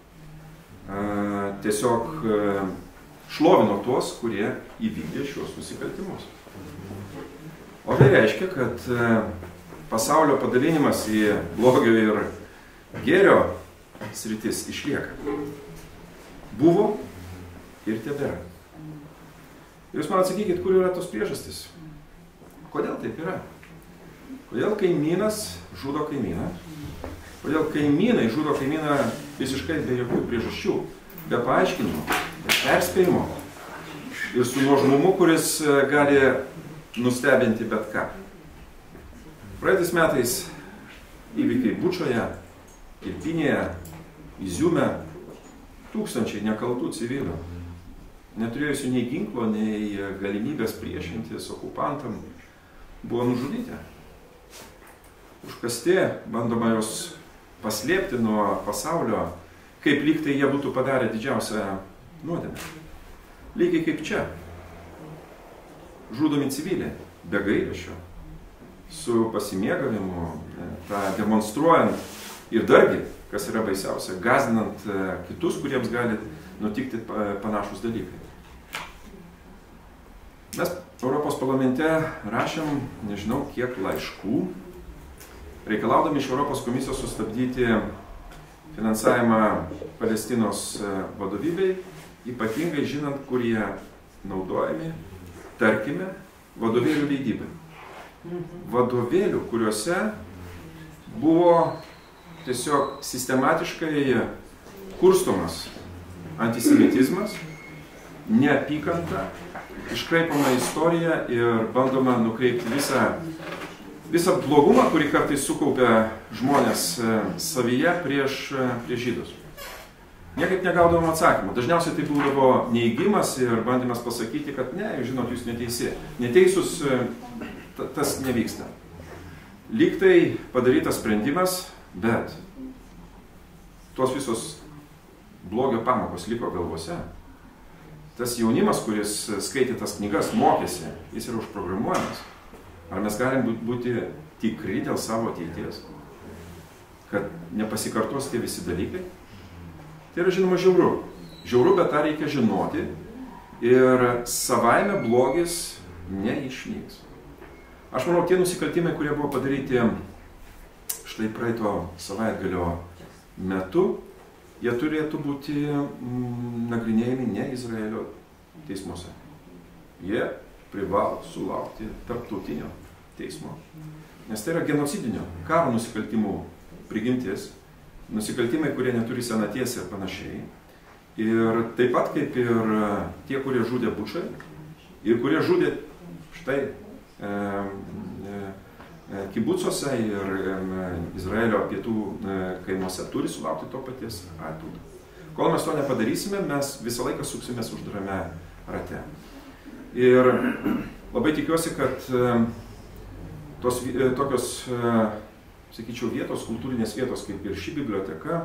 tiesiog šlovino tuos, kurie įvykdė šios nusikaltimus. O tai reiškia, kad pasaulio padalinimas į blogio ir gėrio sritis išlieka. Buvo ir tebėra. Jūs man atsakykit, kur yra tos priežastys? Kodėl taip yra? Kodėl kaimynas žudo kaimyną? Kodėl kaimynai žudo kaimyną visiškai be jokių priežasčių, be paaiškinimo, be perspėjimo ir su nuožmumu, kuris gali nustebinti bet ką. Praeitais metais įvykiai Bučoje, Irpinėje, Iziume, tūkstančiai nekaltų civilių, neturėjusių nei ginklo, nei galimybės priešintis okupantam, buvo nužudyti. Užkasti, bandoma jos paslėpti nuo pasaulio, kaip lyg tai jie būtų padarę didžiausią nuodėmę. Lygiai kaip čia. Žudomi civiliai, be gailesčio, su pasimėgavimu, tą demonstruojant ir dargi, kas yra baisiausia, gazdinant kitus, kuriems gali nutikti panašus dalykai. Mes Europos parlamente rašėm, nežinau, kiek laiškų, reikalaudami iš Europos komisijos sustabdyti finansavimą Palestinos vadovybei, ypatingai žinant, kur jie naudojami, tarkime, vadovėlių leidybai. Vadovėlių, kuriuose buvo tiesiog sistematiškai kurstomas antisemitizmas, neapykanta, iškraipama istorija ir bandoma nukreipti visą, visą blogumą, kurį kartais sukaupia žmonės savyje prieš, prieš žydus. Niekaip negaudavom atsakymą. Dažniausiai tai būdavo neįgymas ir bandymas pasakyti, kad ne, žinot, jūs neteisi. Neteisus tas nevyksta. Lyg tai padarytas sprendimas, bet tos visos blogio pamokos liko galvose. Tas jaunimas, kuris skaitė tas knygas, mokėsi, jis yra užprogramuojamas. Ar mes galim būti tikri dėl savo ateities, kad nepasikartos tie visi dalykai? Tai yra, žinoma, žiauru. Žiauru, bet tą reikia žinoti ir savaime blogis neišnyks. Aš manau, tie nusikaltimai, kurie buvo padaryti štai praeito savaitgalio metu, jie turėtų būti mm, nagrinėjami ne Izraelio teismuose. Jie privalo sulaukti tarptautinio teismo. Nes tai yra genocidinio karo nusikaltimų prigimtis, nusikaltimai, kurie neturi senaties ir panašiai. Ir taip pat kaip ir tie, kurie žudė Bučą ir kurie žudė štai e, e, kibucuose ir Izraelio pietų kaimuose turi sulaukti to paties atpildo. Kol mes to nepadarysime, mes visą laiką suksimės uždarame rate. Ir labai tikiuosi, kad tos tokios, sakyčiau, vietos, kultūrinės vietos, kaip ir ši biblioteka,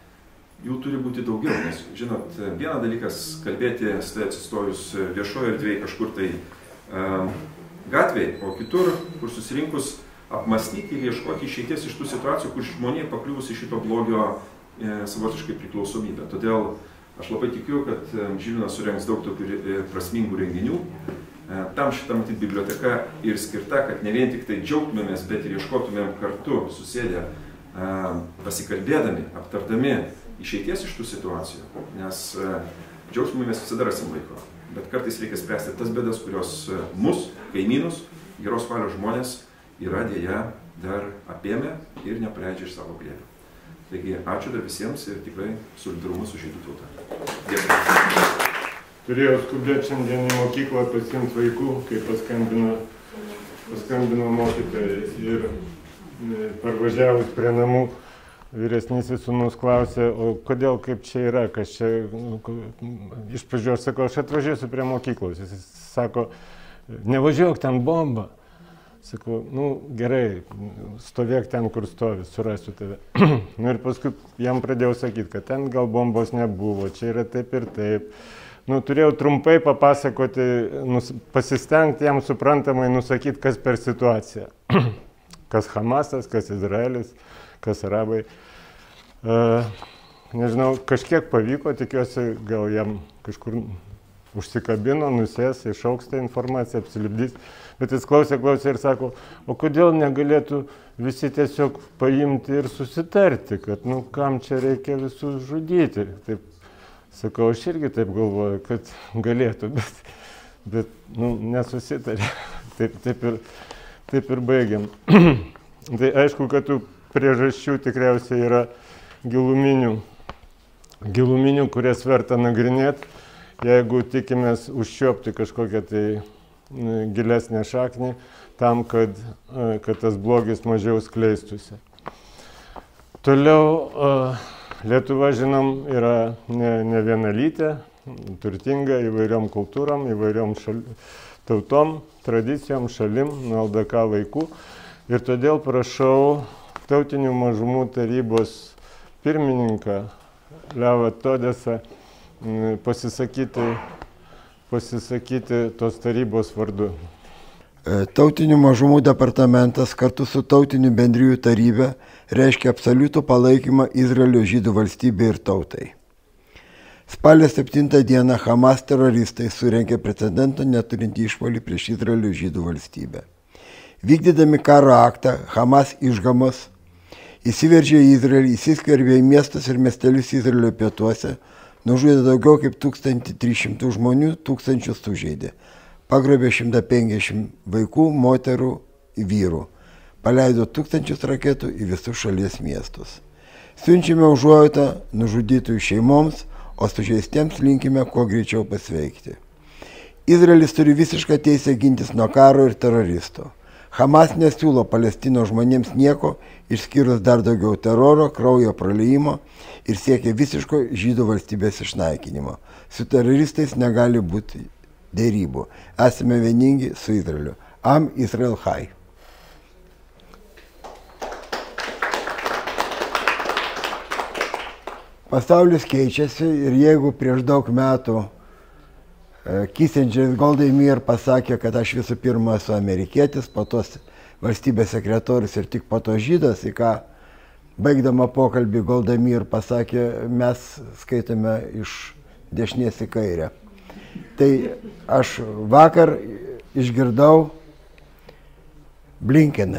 jų turi būti daugiau. Nes, žinot, vieną dalykas kalbėti, stai atsistojus viešoje erdvėje kažkur tai um, gatvėje, o kitur, kur susirinkus, apmastyti ir ieškoti išeities iš tų situacijų, kur žmonė pakliuvusi šito blogio e, savotiškai priklausomybę. Todėl aš labai tikiu, kad e, Žilvinas surengs daug tokių e, prasmingų renginių. E, tam šitą matyt biblioteka ir skirta, kad ne vien tik tai džiaugtumėmės, bet ir ieškotumėm kartu susėdę, e, pasikalbėdami, aptardami išeities iš tų situacijų. Nes e, džiaugsmui mes visada rasim laiko. Bet kartais reikia spręsti tas bėdas, kurios mus, kaimynus, geros valios žmonės, yra dėja dar apėmę ir nepaleidžia iš savo glėbio. Taigi, ačiū dar visiems ir tikrai solidarumu su žydų tauta. Dėkui. Turėjau skubėti šiandien į mokyklą pasiimti vaikų, kai paskambino, paskambino mokytojai. Ir parvažiavus prie namų, vyresnysis sūnus klausė, o kodėl, kaip čia yra, kas čia, nu, iš pradžių aš sakau, aš atvažiuosiu prie mokyklos. Jis sako, nevažiuok, ten bomba. Sakau, nu gerai, stovėk ten, kur stovi, surasiu tave. Nu ir paskui jam pradėjau sakyti, kad ten gal bombos nebuvo, čia yra taip ir taip. Nu, turėjau trumpai papasakoti, nus, pasistengti jam suprantamai nusakyti, kas per situaciją. Kas Hamasas, kas Izraelis, kas arabai. Uh, nežinau, kažkiek pavyko, tikiuosi, gal jam kažkur užsikabino, nusės, išauks tą informaciją, apsilipdys. Bet jis klausė, klausė ir sako, o kodėl negalėtų visi tiesiog paimti ir susitarti, kad, nu, kam čia reikia visus žudyti. Taip, sakau, aš irgi taip galvoju, kad galėtų, bet, bet nu, nesusitarė. Taip, taip, ir, taip ir baigiam. Tai aišku, kad tų priežasčių tikriausiai yra giluminių, giluminių, kurias verta nagrinėti, jeigu tikimės užčiuopti kažkokią tai gilesnę šaknį tam, kad, kad tas blogis mažiau skleistųsi. Toliau Lietuva, žinom, yra ne, ne vienalytė, turtinga įvairiom kultūrom, įvairiom šal... tautom, tradicijom, šalim, nuo L D K laikų. Ir todėl prašau Tautinių mažumų tarybos pirmininką Levą Todesą pasisakyti pasisakyti tos tarybos vardu. Tautinių mažumų departamentas kartu su Tautinių bendrijų taryba reiškia absoliutų palaikymą Izraelio žydų valstybei ir tautai. Spalio septintą dieną Hamas teroristai surengė precedento neturintį išpuolį prieš Izraelio žydų valstybę. Vykdydami karo aktą, Hamas išgamos įsiveržė į Izraelį, įsiskverbė į miestus ir miestelius Izraelio pietuose, nužudė daugiau kaip tūkstantį tris šimtus žmonių, tūkstančius sužeidė. Pagrobė šimtą penkiasdešimt vaikų, moterų ir vyrų. Paleido tūkstančius raketų į visus šalies miestus. Siunčiame užuojautą nužudytųjų šeimoms, o sužeistiems linkime kuo greičiau pasveikti. Izraelis turi visišką teisę gintis nuo karo ir teroristų. Hamas nesiūlo Palestinos žmonėms nieko, išskyrus dar daugiau teroro, kraujo praliejimo ir siekia visiško žydų valstybės išnaikinimo. Su teroristais negali būti dėrybų. Esame vieningi su Izraeliu. Am Israel Chai. Pasaulis keičiasi ir jeigu prieš daug metų Kissingeris Goldie Meir pasakė, kad aš visų pirma esu amerikietis, po to valstybės sekretorius ir tik po to žydas, į ką baigdama pokalbį Goldie Meir pasakė, mes skaitome iš dešinės į kairę. Tai aš vakar išgirdau Blinkeną,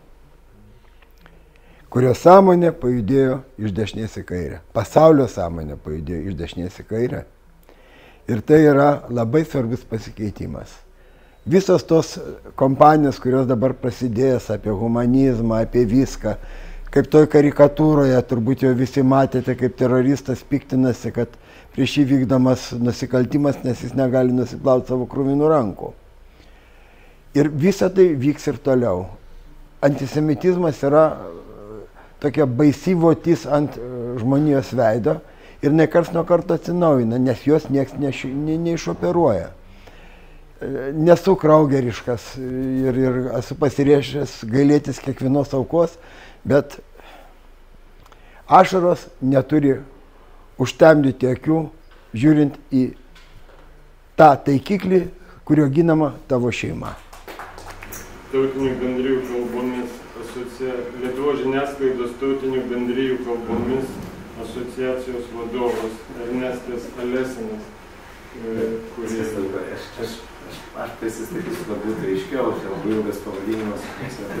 kurio sąmonė pajudėjo iš dešinės į kairę. Pasaulio sąmonė pajudėjo iš dešinės į kairę. Ir tai yra labai svarbus pasikeitimas. Visos tos kompanijos, kurios dabar prasidėjęs apie humanizmą, apie viską, kaip toj karikatūroje, turbūt jau visi matėte, kaip teroristas piktinasi, kad prieš jį vykdomas nusikaltimas, nes jis negali nusiplauti savo krūvinų rankų. Ir visa tai vyks ir toliau. Antisemitizmas yra tokia baisi votis ant žmonijos veido ir ne karts nuo karto atsinaujina, nes jos nieks neišoperuoja. Nesu kraugeriškas ir, ir esu pasiruošęs gailėtis kiekvienos aukos, bet ašaros neturi užtemdyti akių, žiūrint į tą taikiklį, kurio ginama tavo šeima. Tautinių bendrijų kalbomis asocia... Lietuvos žiniasklaidos tautinių bendrijų kalbomis asociacijos vadovas Ernestas Alesinas, kuris... Aš, aš, aš, aš prisistatysiu labiau aiškiau, čia labai ilgas pavadinimas.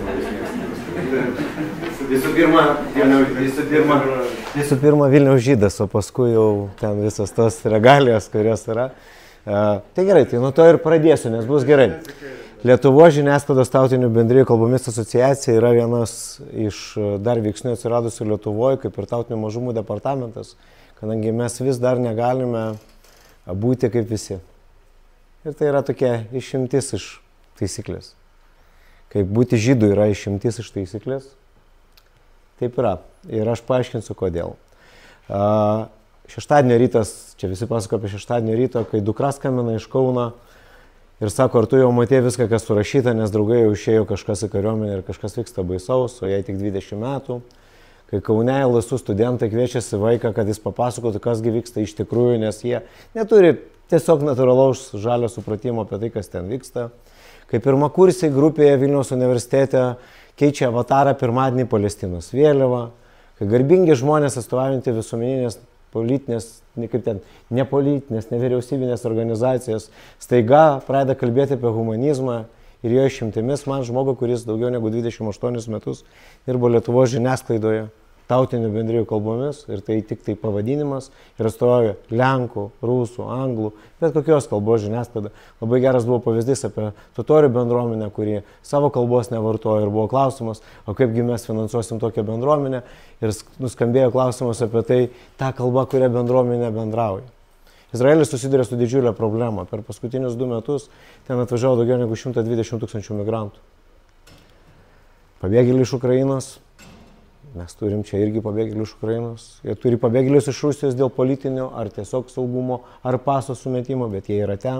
Visų pirma, visų pirma, visų pirma Vilniaus žydas, o paskui jau ten visas tos regalijos, kurios yra. Uh, tai gerai, tai nuo to ir pradėsiu, nes bus gerai. Lietuvos žiniasklaidos tautinių bendrijų kalbomis asociacija yra vienas iš dar veiksnių atsiradusių Lietuvoje, kaip ir tautinių mažumų departamentas, kadangi mes vis dar negalime būti kaip visi. Ir tai yra tokia išimtis iš taisyklės. Kaip būti žydų yra išimtis iš taisyklės, taip yra. Ir aš paaiškinsiu, kodėl. Uh, šeštadienio rytas, čia visi pasako apie šeštadienio ryto, kai dukra skambina iš Kauno ir sako, ar tu jau matė viską, kas surašyta, nes draugai jau išėjo kažkas į kariuomenę ir kažkas vyksta baisaus, o jai tik dvidešimt metų. Kai Kaune L S U studentai kviečiasi vaiką, kad jis papasakotų, kasgi vyksta iš tikrųjų, nes jie neturi tiesiog natūralaus žalio supratimo apie tai, kas ten vyksta. Kai pirmakursiai grupėje Vilniaus universitete keičia avatarą pirmadienį Palestinos vėliavą, kai garbingi žmonės atstovaujantį visuomeninės politinės, kaip ten, nepolitinės, nevyriausybinės organizacijas staiga pradeda kalbėti apie humanizmą ir jo išimtimis man žmogų, kuris daugiau negu dvidešimt aštuonis metus dirbo Lietuvos žiniasklaidoje tautinių bendrijų kalbomis ir tai tik tai pavadinimas ir atstovauja lenkų, rusų, anglų, bet kokios kalbos žiniasklaida. Labai geras buvo pavyzdys apie totorių bendruomenę, kuri savo kalbos nevartojo ir buvo klausimas, o kaipgi mes finansuosim tokią bendruomenę ir nuskambėjo klausimas apie tai, tą kalbą, kurią bendruomenė bendrauja. Izraelis susiduria su didžiulė problema. Per paskutinius du metus ten atvažiavo daugiau negu šimtas dvidešimt tūkstančių migrantų. Pabėgėliai iš Ukrainos. Mes turim čia irgi pabėgėlių iš Ukrainos. Jie turi pabėgėlius iš Rusijos dėl politinio ar tiesiog saugumo ar paso sumetimo, bet jie yra ten.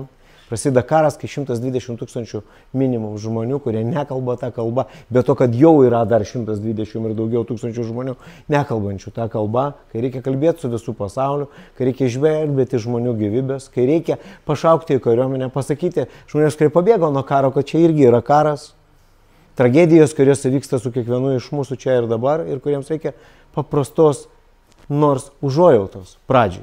Prasideda karas, kai šimtas dvidešimt tūkstančių minimum žmonių, kurie nekalba tą kalbą, bet to, kad jau yra dar šimtas dvidešimt ir daugiau tūkstančių žmonių nekalbančių tą kalbą, kai reikia kalbėti su visų pasauliu, kai reikia išgelbėti žmonių gyvybės, kai reikia pašaukti į kariuomenę, pasakyti žmonės, kurie pabėgo nuo karo, kad čia irgi yra karas, tragedijos, kurios vyksta su kiekvienu iš mūsų čia ir dabar ir kuriems reikia paprastos nors užuojautos pradžiai.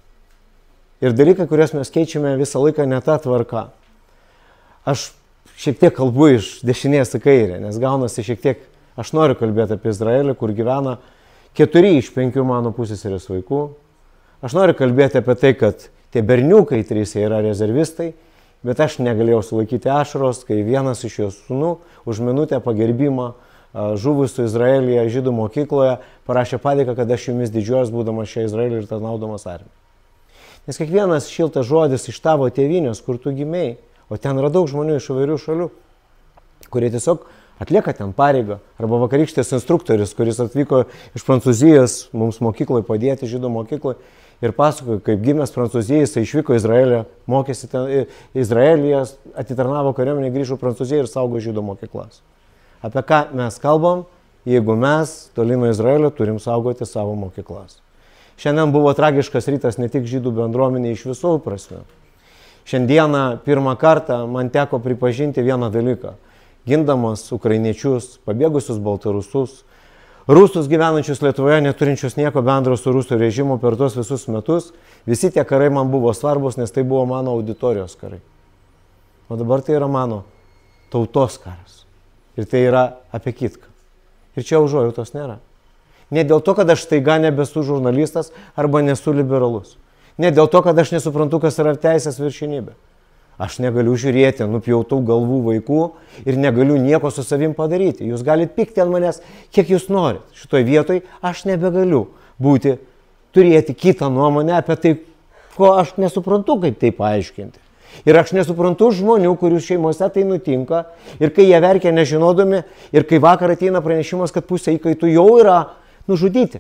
Ir dalykai, kuriuos mes keičiame visą laiką ne tą tvarką. Aš šiek tiek kalbu iš dešinės į kairę, nes gaunasi šiek tiek, aš noriu kalbėti apie Izraelį, kur gyvena keturi iš penkių mano pusseserės vaikų. Aš noriu kalbėti apie tai, kad tie berniukai trys yra rezervistai, bet aš negalėjau sulaikyti ašaros, kai vienas iš jos sūnų už minutę pagerbimą žuvusių Izraelyje žydų mokykloje parašė padėką, kad aš jumis didžiuojas būdamas čia Izraelį ir tarnaudamas armiją. Nes kiekvienas šiltas žodis iš tavo tėvynės, kur tu gimėjai, o ten yra daug žmonių iš įvairių šalių, kurie tiesiog atlieka ten pareigą, arba vakarykštės instruktorius, kuris atvyko iš Prancūzijos mums mokykloje padėti, žydų mokykloje, ir pasakojo, kaip gimęs Prancūzijai, jis išvyko į Izraelį, mokėsi ten, Izraelyje, atitarnavo kariuomenę, grįžo Prancūziją ir saugo žydų mokyklas. Apie ką mes kalbam, jeigu mes toli nuo Izraelio turim saugoti savo mokyklas. Šiandien buvo tragiškas rytas ne tik žydų bendruomenė iš visų prasmių. Šiandieną pirmą kartą man teko pripažinti vieną dalyką. Gindamas ukrainiečius, pabėgusius baltarusus, rusus gyvenančius Lietuvoje, neturinčius nieko bendro su rusų režimu per tos visus metus, visi tie karai man buvo svarbus, nes tai buvo mano auditorijos karai. O dabar tai yra mano tautos karas. Ir tai yra apie kitką. Ir čia užuojautos nėra. Ne dėl to, kad aš staiga nebesu žurnalistas arba nesu liberalus. Ne dėl to, kad aš nesuprantu, kas yra teisės viršenybė. Aš negaliu žiūrėti nupjautų galvų vaikų ir negaliu nieko su savim padaryti. Jūs galite pykti ant manęs, kiek jūs norit. Šitoj vietoj aš nebegaliu būti, turėti kitą nuomonę apie tai, ko aš nesuprantu, kaip tai paaiškinti. Ir aš nesuprantu žmonių, kurių šeimose tai nutinka, ir kai jie verkia nežinodami, ir kai vakar ateina pranešimas, kad pusė įkaitų jau yra nužudyti.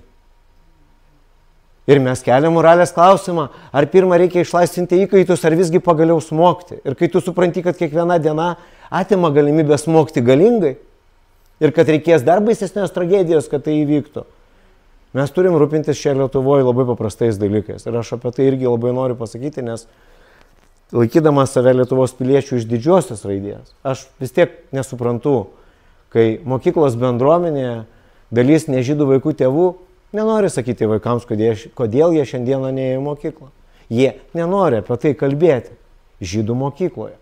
Ir mes keliam moralės klausimą, ar pirmą reikia išlaisvinti įkaitus, ar visgi pagaliau smogti. Ir kai tu supranti, kad kiekviena diena atima galimybę smogti galingai, ir kad reikės dar baisesnės tragedijos, kad tai įvyktų, mes turim rūpintis čia Lietuvoje labai paprastais dalykais. Ir aš apie tai irgi labai noriu pasakyti, nes laikydamas save Lietuvos piliečių iš didžiosios raidės, aš vis tiek nesuprantu, kai mokyklos bendruomenėje dalis nežydų vaikų tėvų nenori sakyti vaikams, kodėl jie šiandieną neėjo į mokyklą. Jie nenori apie tai kalbėti žydų mokykloje.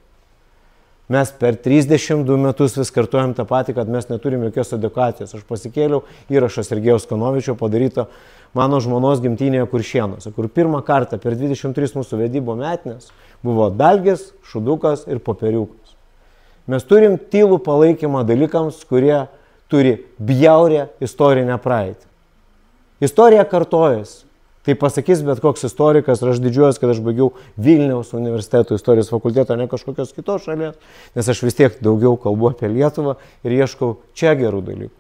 Mes per trisdešimt du metus vis kartuojam tą patį, kad mes neturim jokios edukacijos. Aš pasikėliau įrašą Sergejaus Kanovičio padaryto mano žmonos gimtinėje Kuršėnuose, kur pirmą kartą per dvidešimt tris mūsų vedybo metinės buvo dalgis, šudukas ir popieriukas. Mes turim tylų palaikymą dalykams, kurie turi bjaurę istorinę praeitį. Istorija kartojasi. Tai pasakys bet koks istorikas, ir aš didžiuojuosi, kad aš baigiau Vilniaus universiteto istorijos fakultetą, ne kažkokios kitos šalies, nes aš vis tiek daugiau kalbu apie Lietuvą ir ieškau čia gerų dalykų.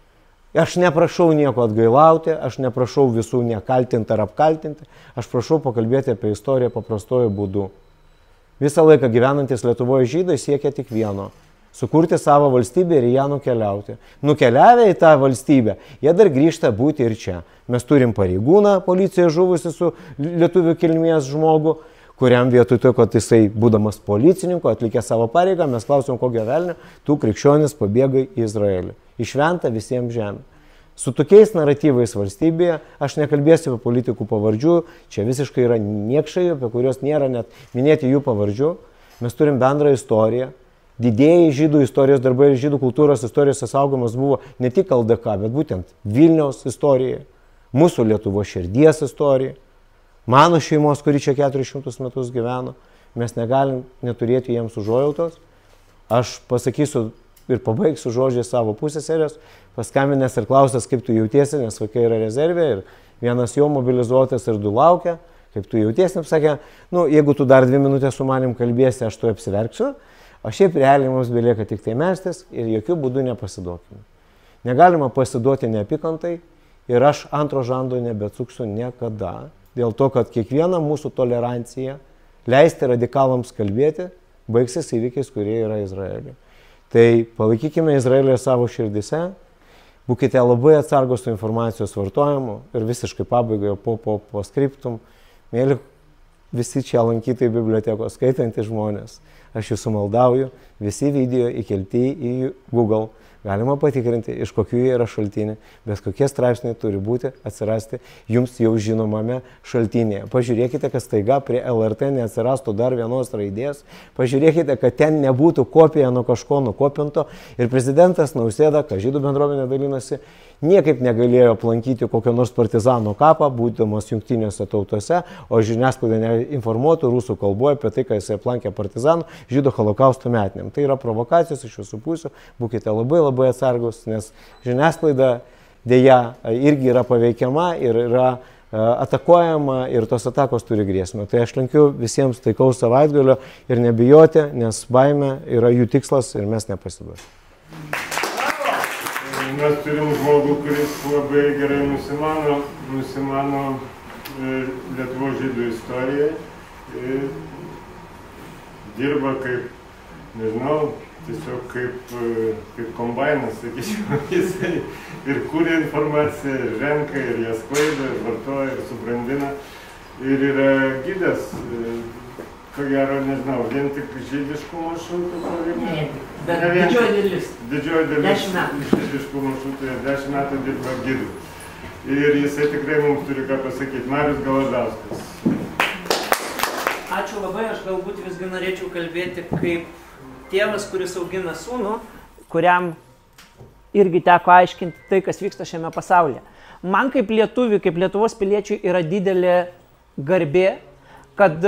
Aš neprašau nieko atgailauti, aš neprašau visų nekaltinti ar apkaltinti, aš prašau pakalbėti apie istoriją paprastuoju būdu. Visą laiką gyvenantis Lietuvoje žydai siekia tik vieno – sukurti savo valstybę ir ją nukeliauti. Nukeliavę į tą valstybę, jie dar grįžta būti ir čia. Mes turim pareigūną policijoje žuvusi su lietuvių kilmės žmogu, kuriam vietoj to, kad jisai, būdamas policininku, atlikė savo pareigą, mes klausom, kokio velnio, tu krikščionis pabėgai į Izraelį. Išventa visiems žemė. Su tokiais naratyvais valstybėje, aš nekalbėsiu apie politikų pavardžių, čia visiškai yra niekšai, apie kurios nėra net minėti jų pavardžių. Mes turim bendrą istoriją. Didėjai žydų istorijos darbai ir žydų kultūros istorijos saugomas buvo ne tik L D K, bet būtent Vilniaus istorija, mūsų Lietuvos širdies istorija, mano šeimos, kuri čia keturis šimtus metus gyveno, mes negalim neturėti jiems užuojautos. Aš pasakysiu ir pabaigsiu žodžiai savo pusseserės, paskambinęs ir klausęs, kaip tu jautiesi, nes vaikai yra rezervė ir vienas jau mobilizuotas ir du laukia, kaip tu jautiesi, sakė, nu, jeigu tu dar dvi minutės su manim kalbėsi, aš tu apsiverksiu. O šiaip realiai mums belieka tik tai mestis ir jokių būdų nepasiduokime. Negalima pasiduoti neapykantai ir aš antro žando nebeatsuksiu niekada, dėl to, kad kiekviena mūsų tolerancija leisti radikalams kalbėti, baigsis įvykiais, kurie yra Izraelio. Tai palaikykime Izraelį savo širdise, būkite labai atsargus su informacijos vartojimu ir visiškai pabaigoje po, po, po skriptum, mėly visi čia lankytojai bibliotekos, skaitantys žmonės, aš jūsų maldauju, visi video įkelti į Google. Galima patikrinti, iš kokių jie yra šaltiniai, bet kokie straipsniai turi būti, atsirasti jums jau žinomame šaltinėje. Pažiūrėkite, kad staiga prie L R T neatsirastų dar vienos raidės. Pažiūrėkite, kad ten nebūtų kopija nuo kažko nukopinto. Ir prezidentas Nausėda, ką žydų bendruomenė dalinasi, niekaip negalėjo aplankyti kokio nors partizano kapą, būdamas jungtinėse tautose, o žiniasklaida neinformuotų rusų kalboje apie tai, kai jis aplankė partizanų žydų holokausto metinėm. Tai yra provokacijos iš visų pusių. Būkite labai labai atsargus, nes žiniasklaida dėja irgi yra paveikiama ir yra atakuojama ir tos atakos turi grėsmę. Tai aš linkiu visiems taikaus savaitgalio ir nebijoti, nes baimė yra jų tikslas ir mes nepasiduosime. Mes turim žmogų, kuris labai gerai nusimano, nusimano Lietuvos žydų istorijai ir dirba kaip, nežinau, tiesiog kaip, kaip kombainas, sakyčiau, jisai ir kūrė informaciją, ir renka, ir ją sklaido, ir vartoja, ir subrandina. Ir yra gidės, ko gero, nežinau, vien tik žydiškų maršrutų pagrindinė. Bet didžioji dalis. Didžioji dalis. Dešimt metų. Žydiškų maršrutų ir dešimt metų dirba gidų. Ir jisai tikrai mums turi ką pasakyti. Marius Galadauskas. Ačiū labai, aš galbūt visgi norėčiau kalbėti kaip tėvas, kuris augina sūnų, kuriam irgi teko aiškinti tai, kas vyksta šiame pasaulyje. Man kaip lietuviui, kaip Lietuvos piliečiui yra didelė garbė, kad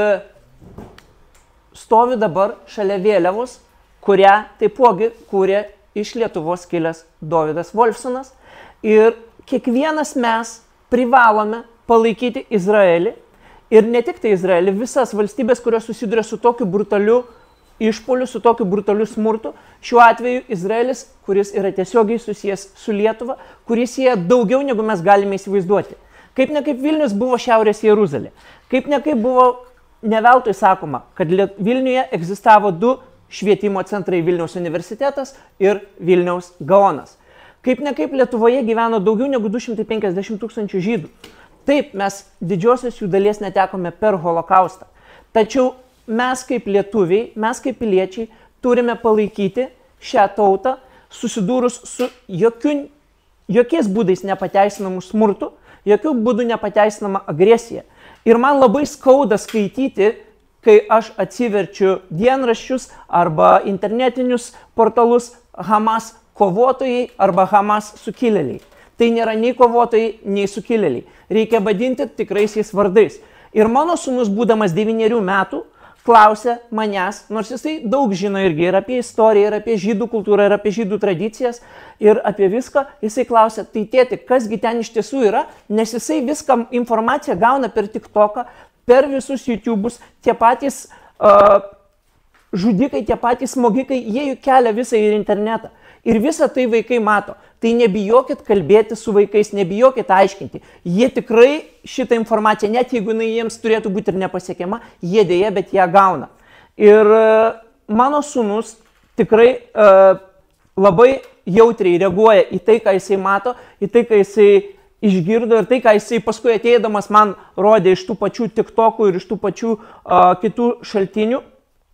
stovi dabar šalia vėliavos, kurią taipogi kūrė iš Lietuvos kilęs Dovydas Wolfsonas. Ir kiekvienas mes privalome palaikyti Izraelį ir ne tik tai Izraelį, visas valstybės, kurios susiduria su tokiu brutaliu išpuoliu, su tokiu brutaliu smurtu. Šiuo atveju Izraelis, kuris yra tiesiogiai susijęs su Lietuva, kuris sieja daugiau, negu mes galime įsivaizduoti. Kaip ne kaip Vilnius buvo Šiaurės Jeruzalė. Kaip ne kaip buvo neveltui sakoma, kad Vilniuje egzistavo du švietimo centrai, Vilniaus universitetas ir Vilniaus Gaonas. Kaip ne kaip Lietuvoje gyveno daugiau negu du šimtai penkiasdešimt tūkstančių žydų. Taip, mes didžiosios jų dalies netekome per holokaustą. Tačiau mes kaip lietuviai, mes kaip piliečiai turime palaikyti šią tautą, susidūrus su jokių, jokiais būdais nepateisinamu smurtu, jokių būdų nepateisinama agresija. Ir man labai skauda skaityti, kai aš atsiverčiu dienraščius arba internetinius portalus Hamas kovotojai arba Hamas sukilėliai. Tai nėra nei kovotojai, nei sukilėliai. Reikia vadinti tikraisiais vardais. Ir mano sūnus, būdamas devynerių metų, klausė manęs, nors jisai daug žino irgi ir apie istoriją, ir apie žydų kultūrą, ir apie žydų tradicijas, ir apie viską, jisai klausė, tai tėti, kasgi ten iš tiesų yra, nes jisai viską informaciją gauna per TikToką, per visus YouTube'us, tie patys uh, žudikai, tie patys smogikai, jie juk kelia visą į internetą. Ir visą tai vaikai mato. Tai nebijokit kalbėti su vaikais, nebijokit aiškinti. Jie tikrai šitą informaciją, net jeigu jinai jiems turėtų būti ir nepasiekiama, jie dėja, bet ją gauna. Ir uh, mano sūnus tikrai uh, labai jautriai reaguoja į tai, ką jisai mato, į tai, ką jisai išgirdo ir tai, ką jisai paskui ateidamas man rodė iš tų pačių TikTokų ir iš tų pačių uh, kitų šaltinių.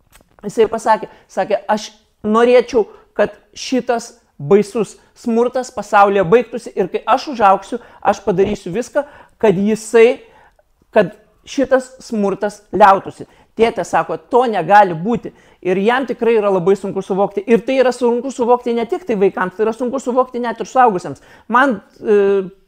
Jisai pasakė, sakė, aš norėčiau, kad šitas baisus smurtas pasaulyje baigtųsi ir kai aš užauksiu, aš padarysiu viską, kad jisai, kad šitas smurtas liautųsi. Tėtė sako, to negali būti. Ir jam tikrai yra labai sunku suvokti. Ir tai yra sunku suvokti ne tik tai vaikams, tai yra sunku suvokti net ir suaugusiems. Man e,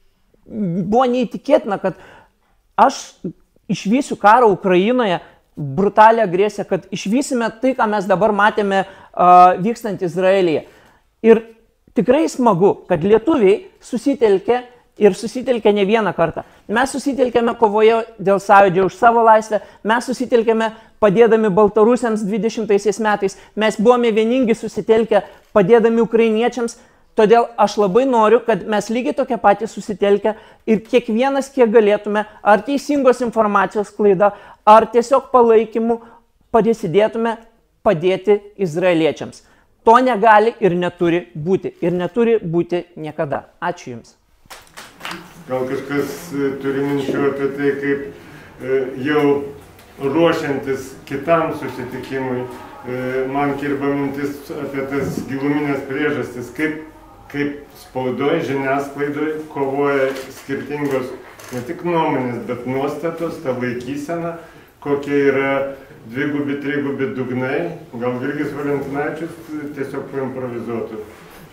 buvo neįtikėtina, kad aš išvysiu karą Ukrainoje, brutalią agresiją, kad išvysime tai, ką mes dabar matėme uh, vykstant Izraelyje. Ir tikrai smagu, kad lietuviai susitelkė ir susitelkė ne vieną kartą. Mes susitelkėme kovoje dėl sąjūdžio už savo laisvę, mes susitelkėme padėdami baltarusiams dvidešimtaisiais metais, mes buvome vieningi susitelkę padėdami ukrainiečiams, Todėl aš labai noriu, kad mes lygiai tokia patys susitelkę ir kiekvienas, kiek galėtume, ar teisingos informacijos klaida, ar tiesiog palaikymu prisidėtume padėti izraeliečiams. To negali ir neturi būti. Ir neturi būti niekada. Ačiū Jums. Gal kažkas turi minčių apie tai, kaip jau ruošiantis kitam susitikimui, man kirba mintis apie tas giluminės priežastis, kaip kaip spaudoj, žiniasklaidoj kovoja skirtingos ne tik nuomonės, bet nuostatos, ta laikysena, kokie yra dvigubi, trigubi dugnai. Gal Virgis Valentinavičius tiesiog paimprovizuotų.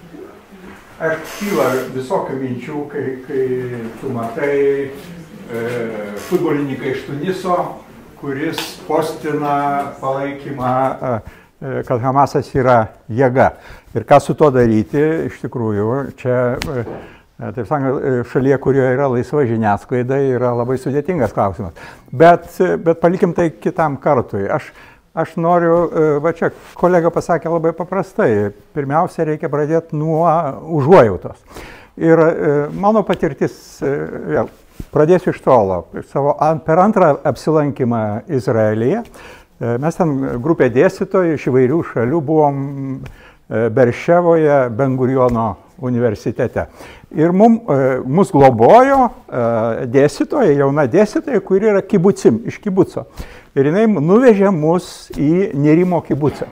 Aš kyla visokių minčių, kai, kai tu matai e, futbolininkai iš Tuniso, kuris postina palaikymą, e, kad Hamasas yra jėga. Ir ką su to daryti, iš tikrųjų, čia, taip sakant, šalyje, kurioje yra laisva žiniasklaida, yra labai sudėtingas klausimas. Bet, bet palikim tai kitam kartui. Aš, aš noriu, va čia kolega pasakė labai paprastai, pirmiausia, reikia pradėti nuo užuojautos. Ir mano patirtis, vėl, pradėsiu iš tolo, savo, per antrą apsilankymą Izraelyje, mes ten grupė dėstytojų iš įvairių šalių buvom Berševoje, Ben Guriono universitete. Ir mum, mus globojo dėstytoja, jauna dėstytoja, kuri yra kibucim, iš kibuco. Ir jinai nuvežė mus į Nerimo kibucą,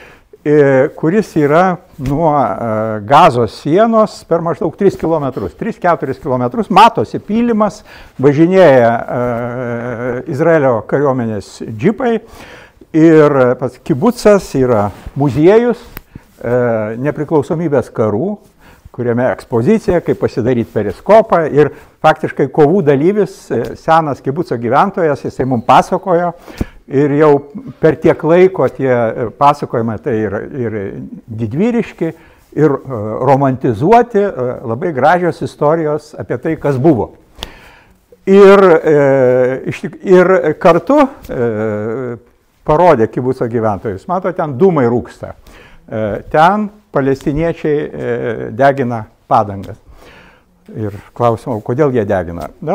kuris yra nuo Gazos sienos per maždaug tris kilometrus. tris keturis kilometrus, matosi pylimas, važinėja Izraelio kariuomenės džipai. Ir pats kibucas yra muziejus nepriklausomybės karų, kuriame ekspozicija, kaip pasidaryti periskopą, ir faktiškai kovų dalyvis, senas kibuco gyventojas, jisai mums pasakojo, ir jau per tiek laiko tie pasakojimai tai ir, ir didvyriški, ir romantizuoti, labai gražios istorijos apie tai, kas buvo. Ir, ir kartu parodė kibuco gyventojus, mato, ten dūmai rūksta. Ten palestiniečiai degina padangas. Ir klausimą, kodėl jie degina? Na,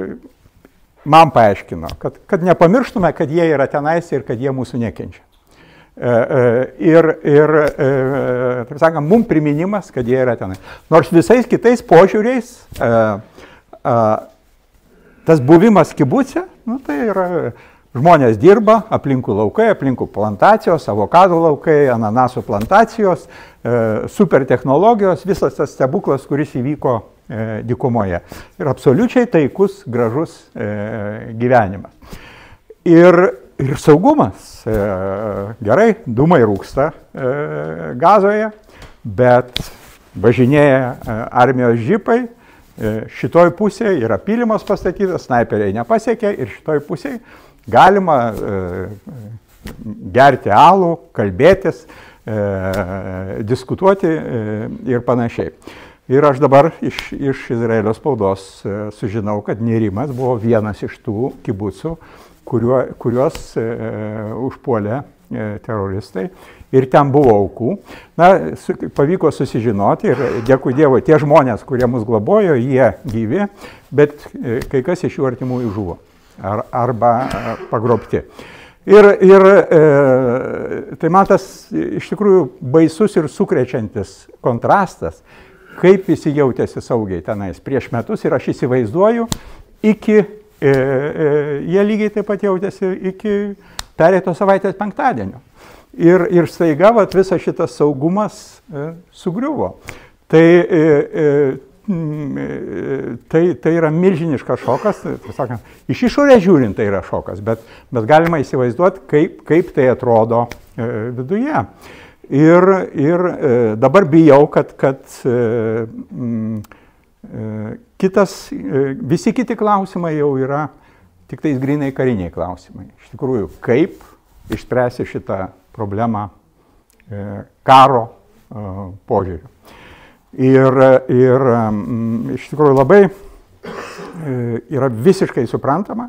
man paaiškino, kad, kad nepamirštume, kad jie yra tenais ir kad jie mūsų nekenčia. Ir, ir taip sakant, mums priminimas, kad jie yra tenai. Nors visais kitais požiūriais tas buvimas kibuce, nu, tai yra... Žmonės dirba, aplinkų laukai, aplinkų plantacijos, avokadų laukai, ananasų plantacijos, e, super technologijos, visas tas stebuklas, kuris įvyko e, dykumoje. Ir absoliučiai taikus, gražus e, gyvenimas. Ir, ir saugumas. E, gerai, dūmai rūksta e, Gazoje, bet važinėja e, armijos džipai. E, šitoj pusėje yra pylimas pastatytas, snaiperiai nepasiekė, ir šitoj pusėje galima e, gerti alų, kalbėtis, e, diskutuoti e, ir panašiai. Ir aš dabar iš, iš Izraelio spaudos e, sužinau, kad Nerimas buvo vienas iš tų kibucų, kuriuo, kuriuos e, užpuolė e, teroristai. Ir ten buvo aukų. Na, su, pavyko susižinoti ir dėkui Dievui, tie žmonės, kurie mus globojo, jie gyvi, bet e, kai kas iš jų artimųjų žuvo. Ar, arba pagrobti. Ir, ir e, tai man tas iš tikrųjų baisus ir sukrečiantis kontrastas, kaip visi jautėsi saugiai tenais prieš metus, ir aš įsivaizduoju, iki, e, e, jie lygiai taip pat jautėsi iki pereito savaitės penktadienio. Ir, ir staiga vat, visas šitas saugumas e, sugriuvo. Tai e, e, Tai, tai yra milžiniškas šokas, tai sakant, iš išorės žiūrint tai yra šokas, bet, bet galima įsivaizduoti, kaip, kaip tai atrodo e, viduje. Ir, ir e, dabar bijau, kad, kad e, e, kitas, e, visi kiti klausimai jau yra tik tais grinai kariniai klausimai. Iš tikrųjų, kaip išspręsti šitą problemą e, karo e, požiūriu. Ir, ir iš tikrųjų labai yra visiškai suprantama,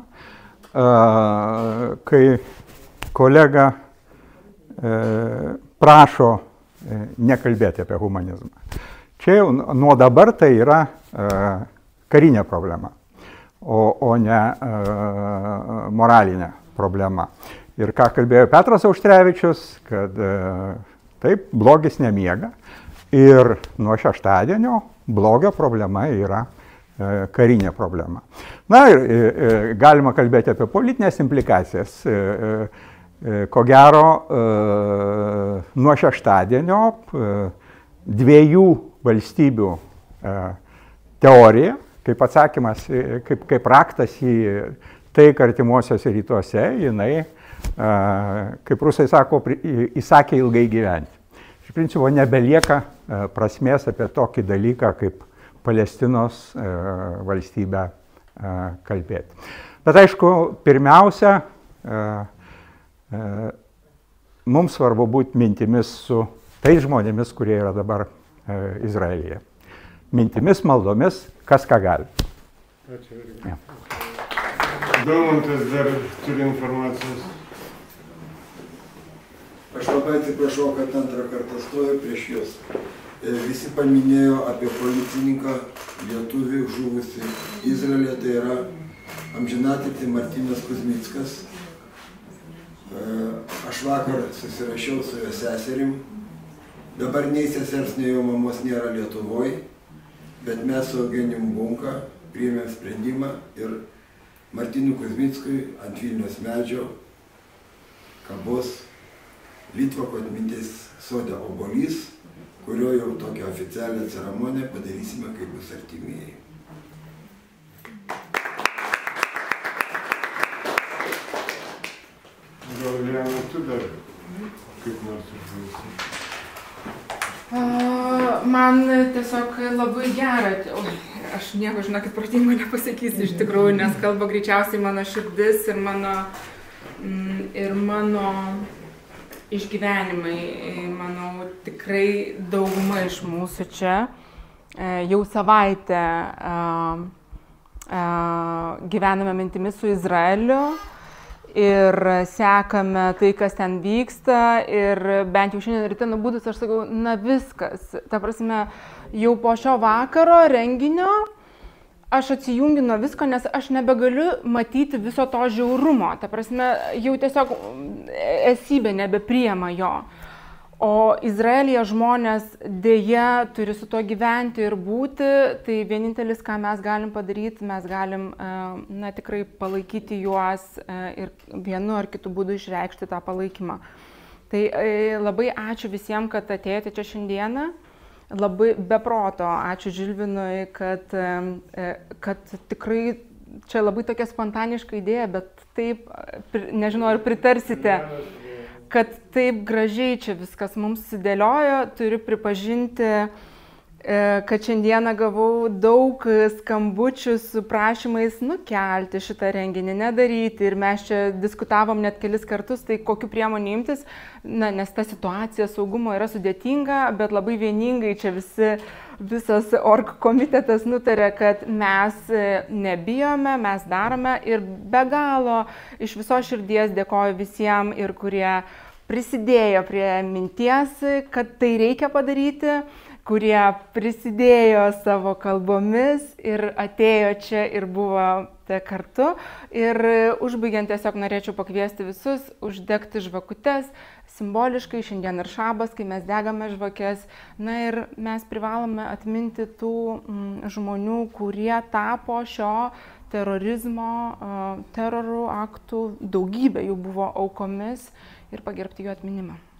kai kolega prašo nekalbėti apie humanizmą. Čia jau nuo dabar tai yra karinė problema, o, o ne moralinė problema. Ir ką kalbėjo Petras Auštrevičius, kad taip, blogis nemiega ir nuo šeštadienio blogio problema yra karinė problema. Na ir galima kalbėti apie politinės implikacijas. Ko gero, nuo šeštadienio dviejų valstybių teorija, kaip atsakymas, kaip, kaip raktas į taiką artimuosiuose rytuose, jinai, kaip rusai sako, įsakė ilgai gyventi. Iš principo nebelieka prasmės apie tokį dalyką kaip Palestinos valstybę kalbėti. Bet aišku, pirmiausia, mums svarbu būti mintimis su tais žmonėmis, kurie yra dabar Izraelyje. Mintimis, maldomis, kas ką gali. Ačiū irgi. Ja. Daumantas dar turi informacijos. Aš labai atsiprašau, kad antrą kartą stoju prieš jūs. Visi paminėjo apie policininką lietuvį žuvusi Izraelė, tai yra amžinatilsį Martynas Kuzmickas. Aš vakar susirašiau su jo seserim. Dabar nei sesers, nei jo mamos nėra Lietuvoje, bet mes su Eugenijum Bunka priėmėm sprendimą ir Martynui Kuzmickui ant Vilniaus medžio kabos Litvako atminties sode obuolys, kurio jau tokią oficialią ceremoniją padarysime, kai bus artimieji. Gal Liana, tu dar kaip nors užduosi? Man tiesiog labai gera, aš nieko, žinokit, protingo nepasakysiu iš tikrųjų, nes kalba greičiausiai mano širdis ir mano, ir mano išgyvenimai. Manau, tikrai dauguma iš mūsų čia jau savaitę gyvename mintimis su Izraeliu ir sekame tai, kas ten vyksta, ir bent jau šiandien ryte nubudus aš sakau, na viskas. Ta prasme, jau po šio vakaro renginio aš atsijungiu nuo visko, nes aš nebegaliu matyti viso to žiaurumo. Ta prasme, jau tiesiog esybė nebepriema jo. O Izraelyje žmonės dėja turi su to gyventi ir būti, tai vienintelis, ką mes galim padaryti, mes galim na, tikrai palaikyti juos ir vienu ar kitu būdu išreikšti tą palaikymą. Tai labai ačiū visiems, kad atėjote čia šiandieną. Labai beproto ačiū Žilvinui, kad, kad tikrai čia labai tokia spontaniška idėja, bet taip, nežinau, ar pritarsite, kad taip gražiai čia viskas mums sudėliojo. Turiu pripažinti, kad šiandieną gavau daug skambučių su prašymais nukelti šitą renginį, nedaryti. Ir mes čia diskutavom net kelis kartus, tai kokiu priemonių imtis, na, nes ta situacija saugumo yra sudėtinga, bet labai vieningai čia visi, visas org komitetas nutarė, kad mes nebijome, mes darome, ir be galo iš viso širdies dėkoju visiems, ir kurie prisidėjo prie minties, kad tai reikia padaryti, kurie prisidėjo savo kalbomis ir atėjo čia ir buvote kartu. Ir užbaigiant tiesiog norėčiau pakviesti visus uždegti žvakutes, simboliškai šiandien ir šabas, kai mes degame žvakes. Na ir mes privalome atminti tų mm, žmonių, kurie tapo šio terorizmo, terorų aktų, daugybė jų buvo aukomis, ir pagerbti jų atminimą.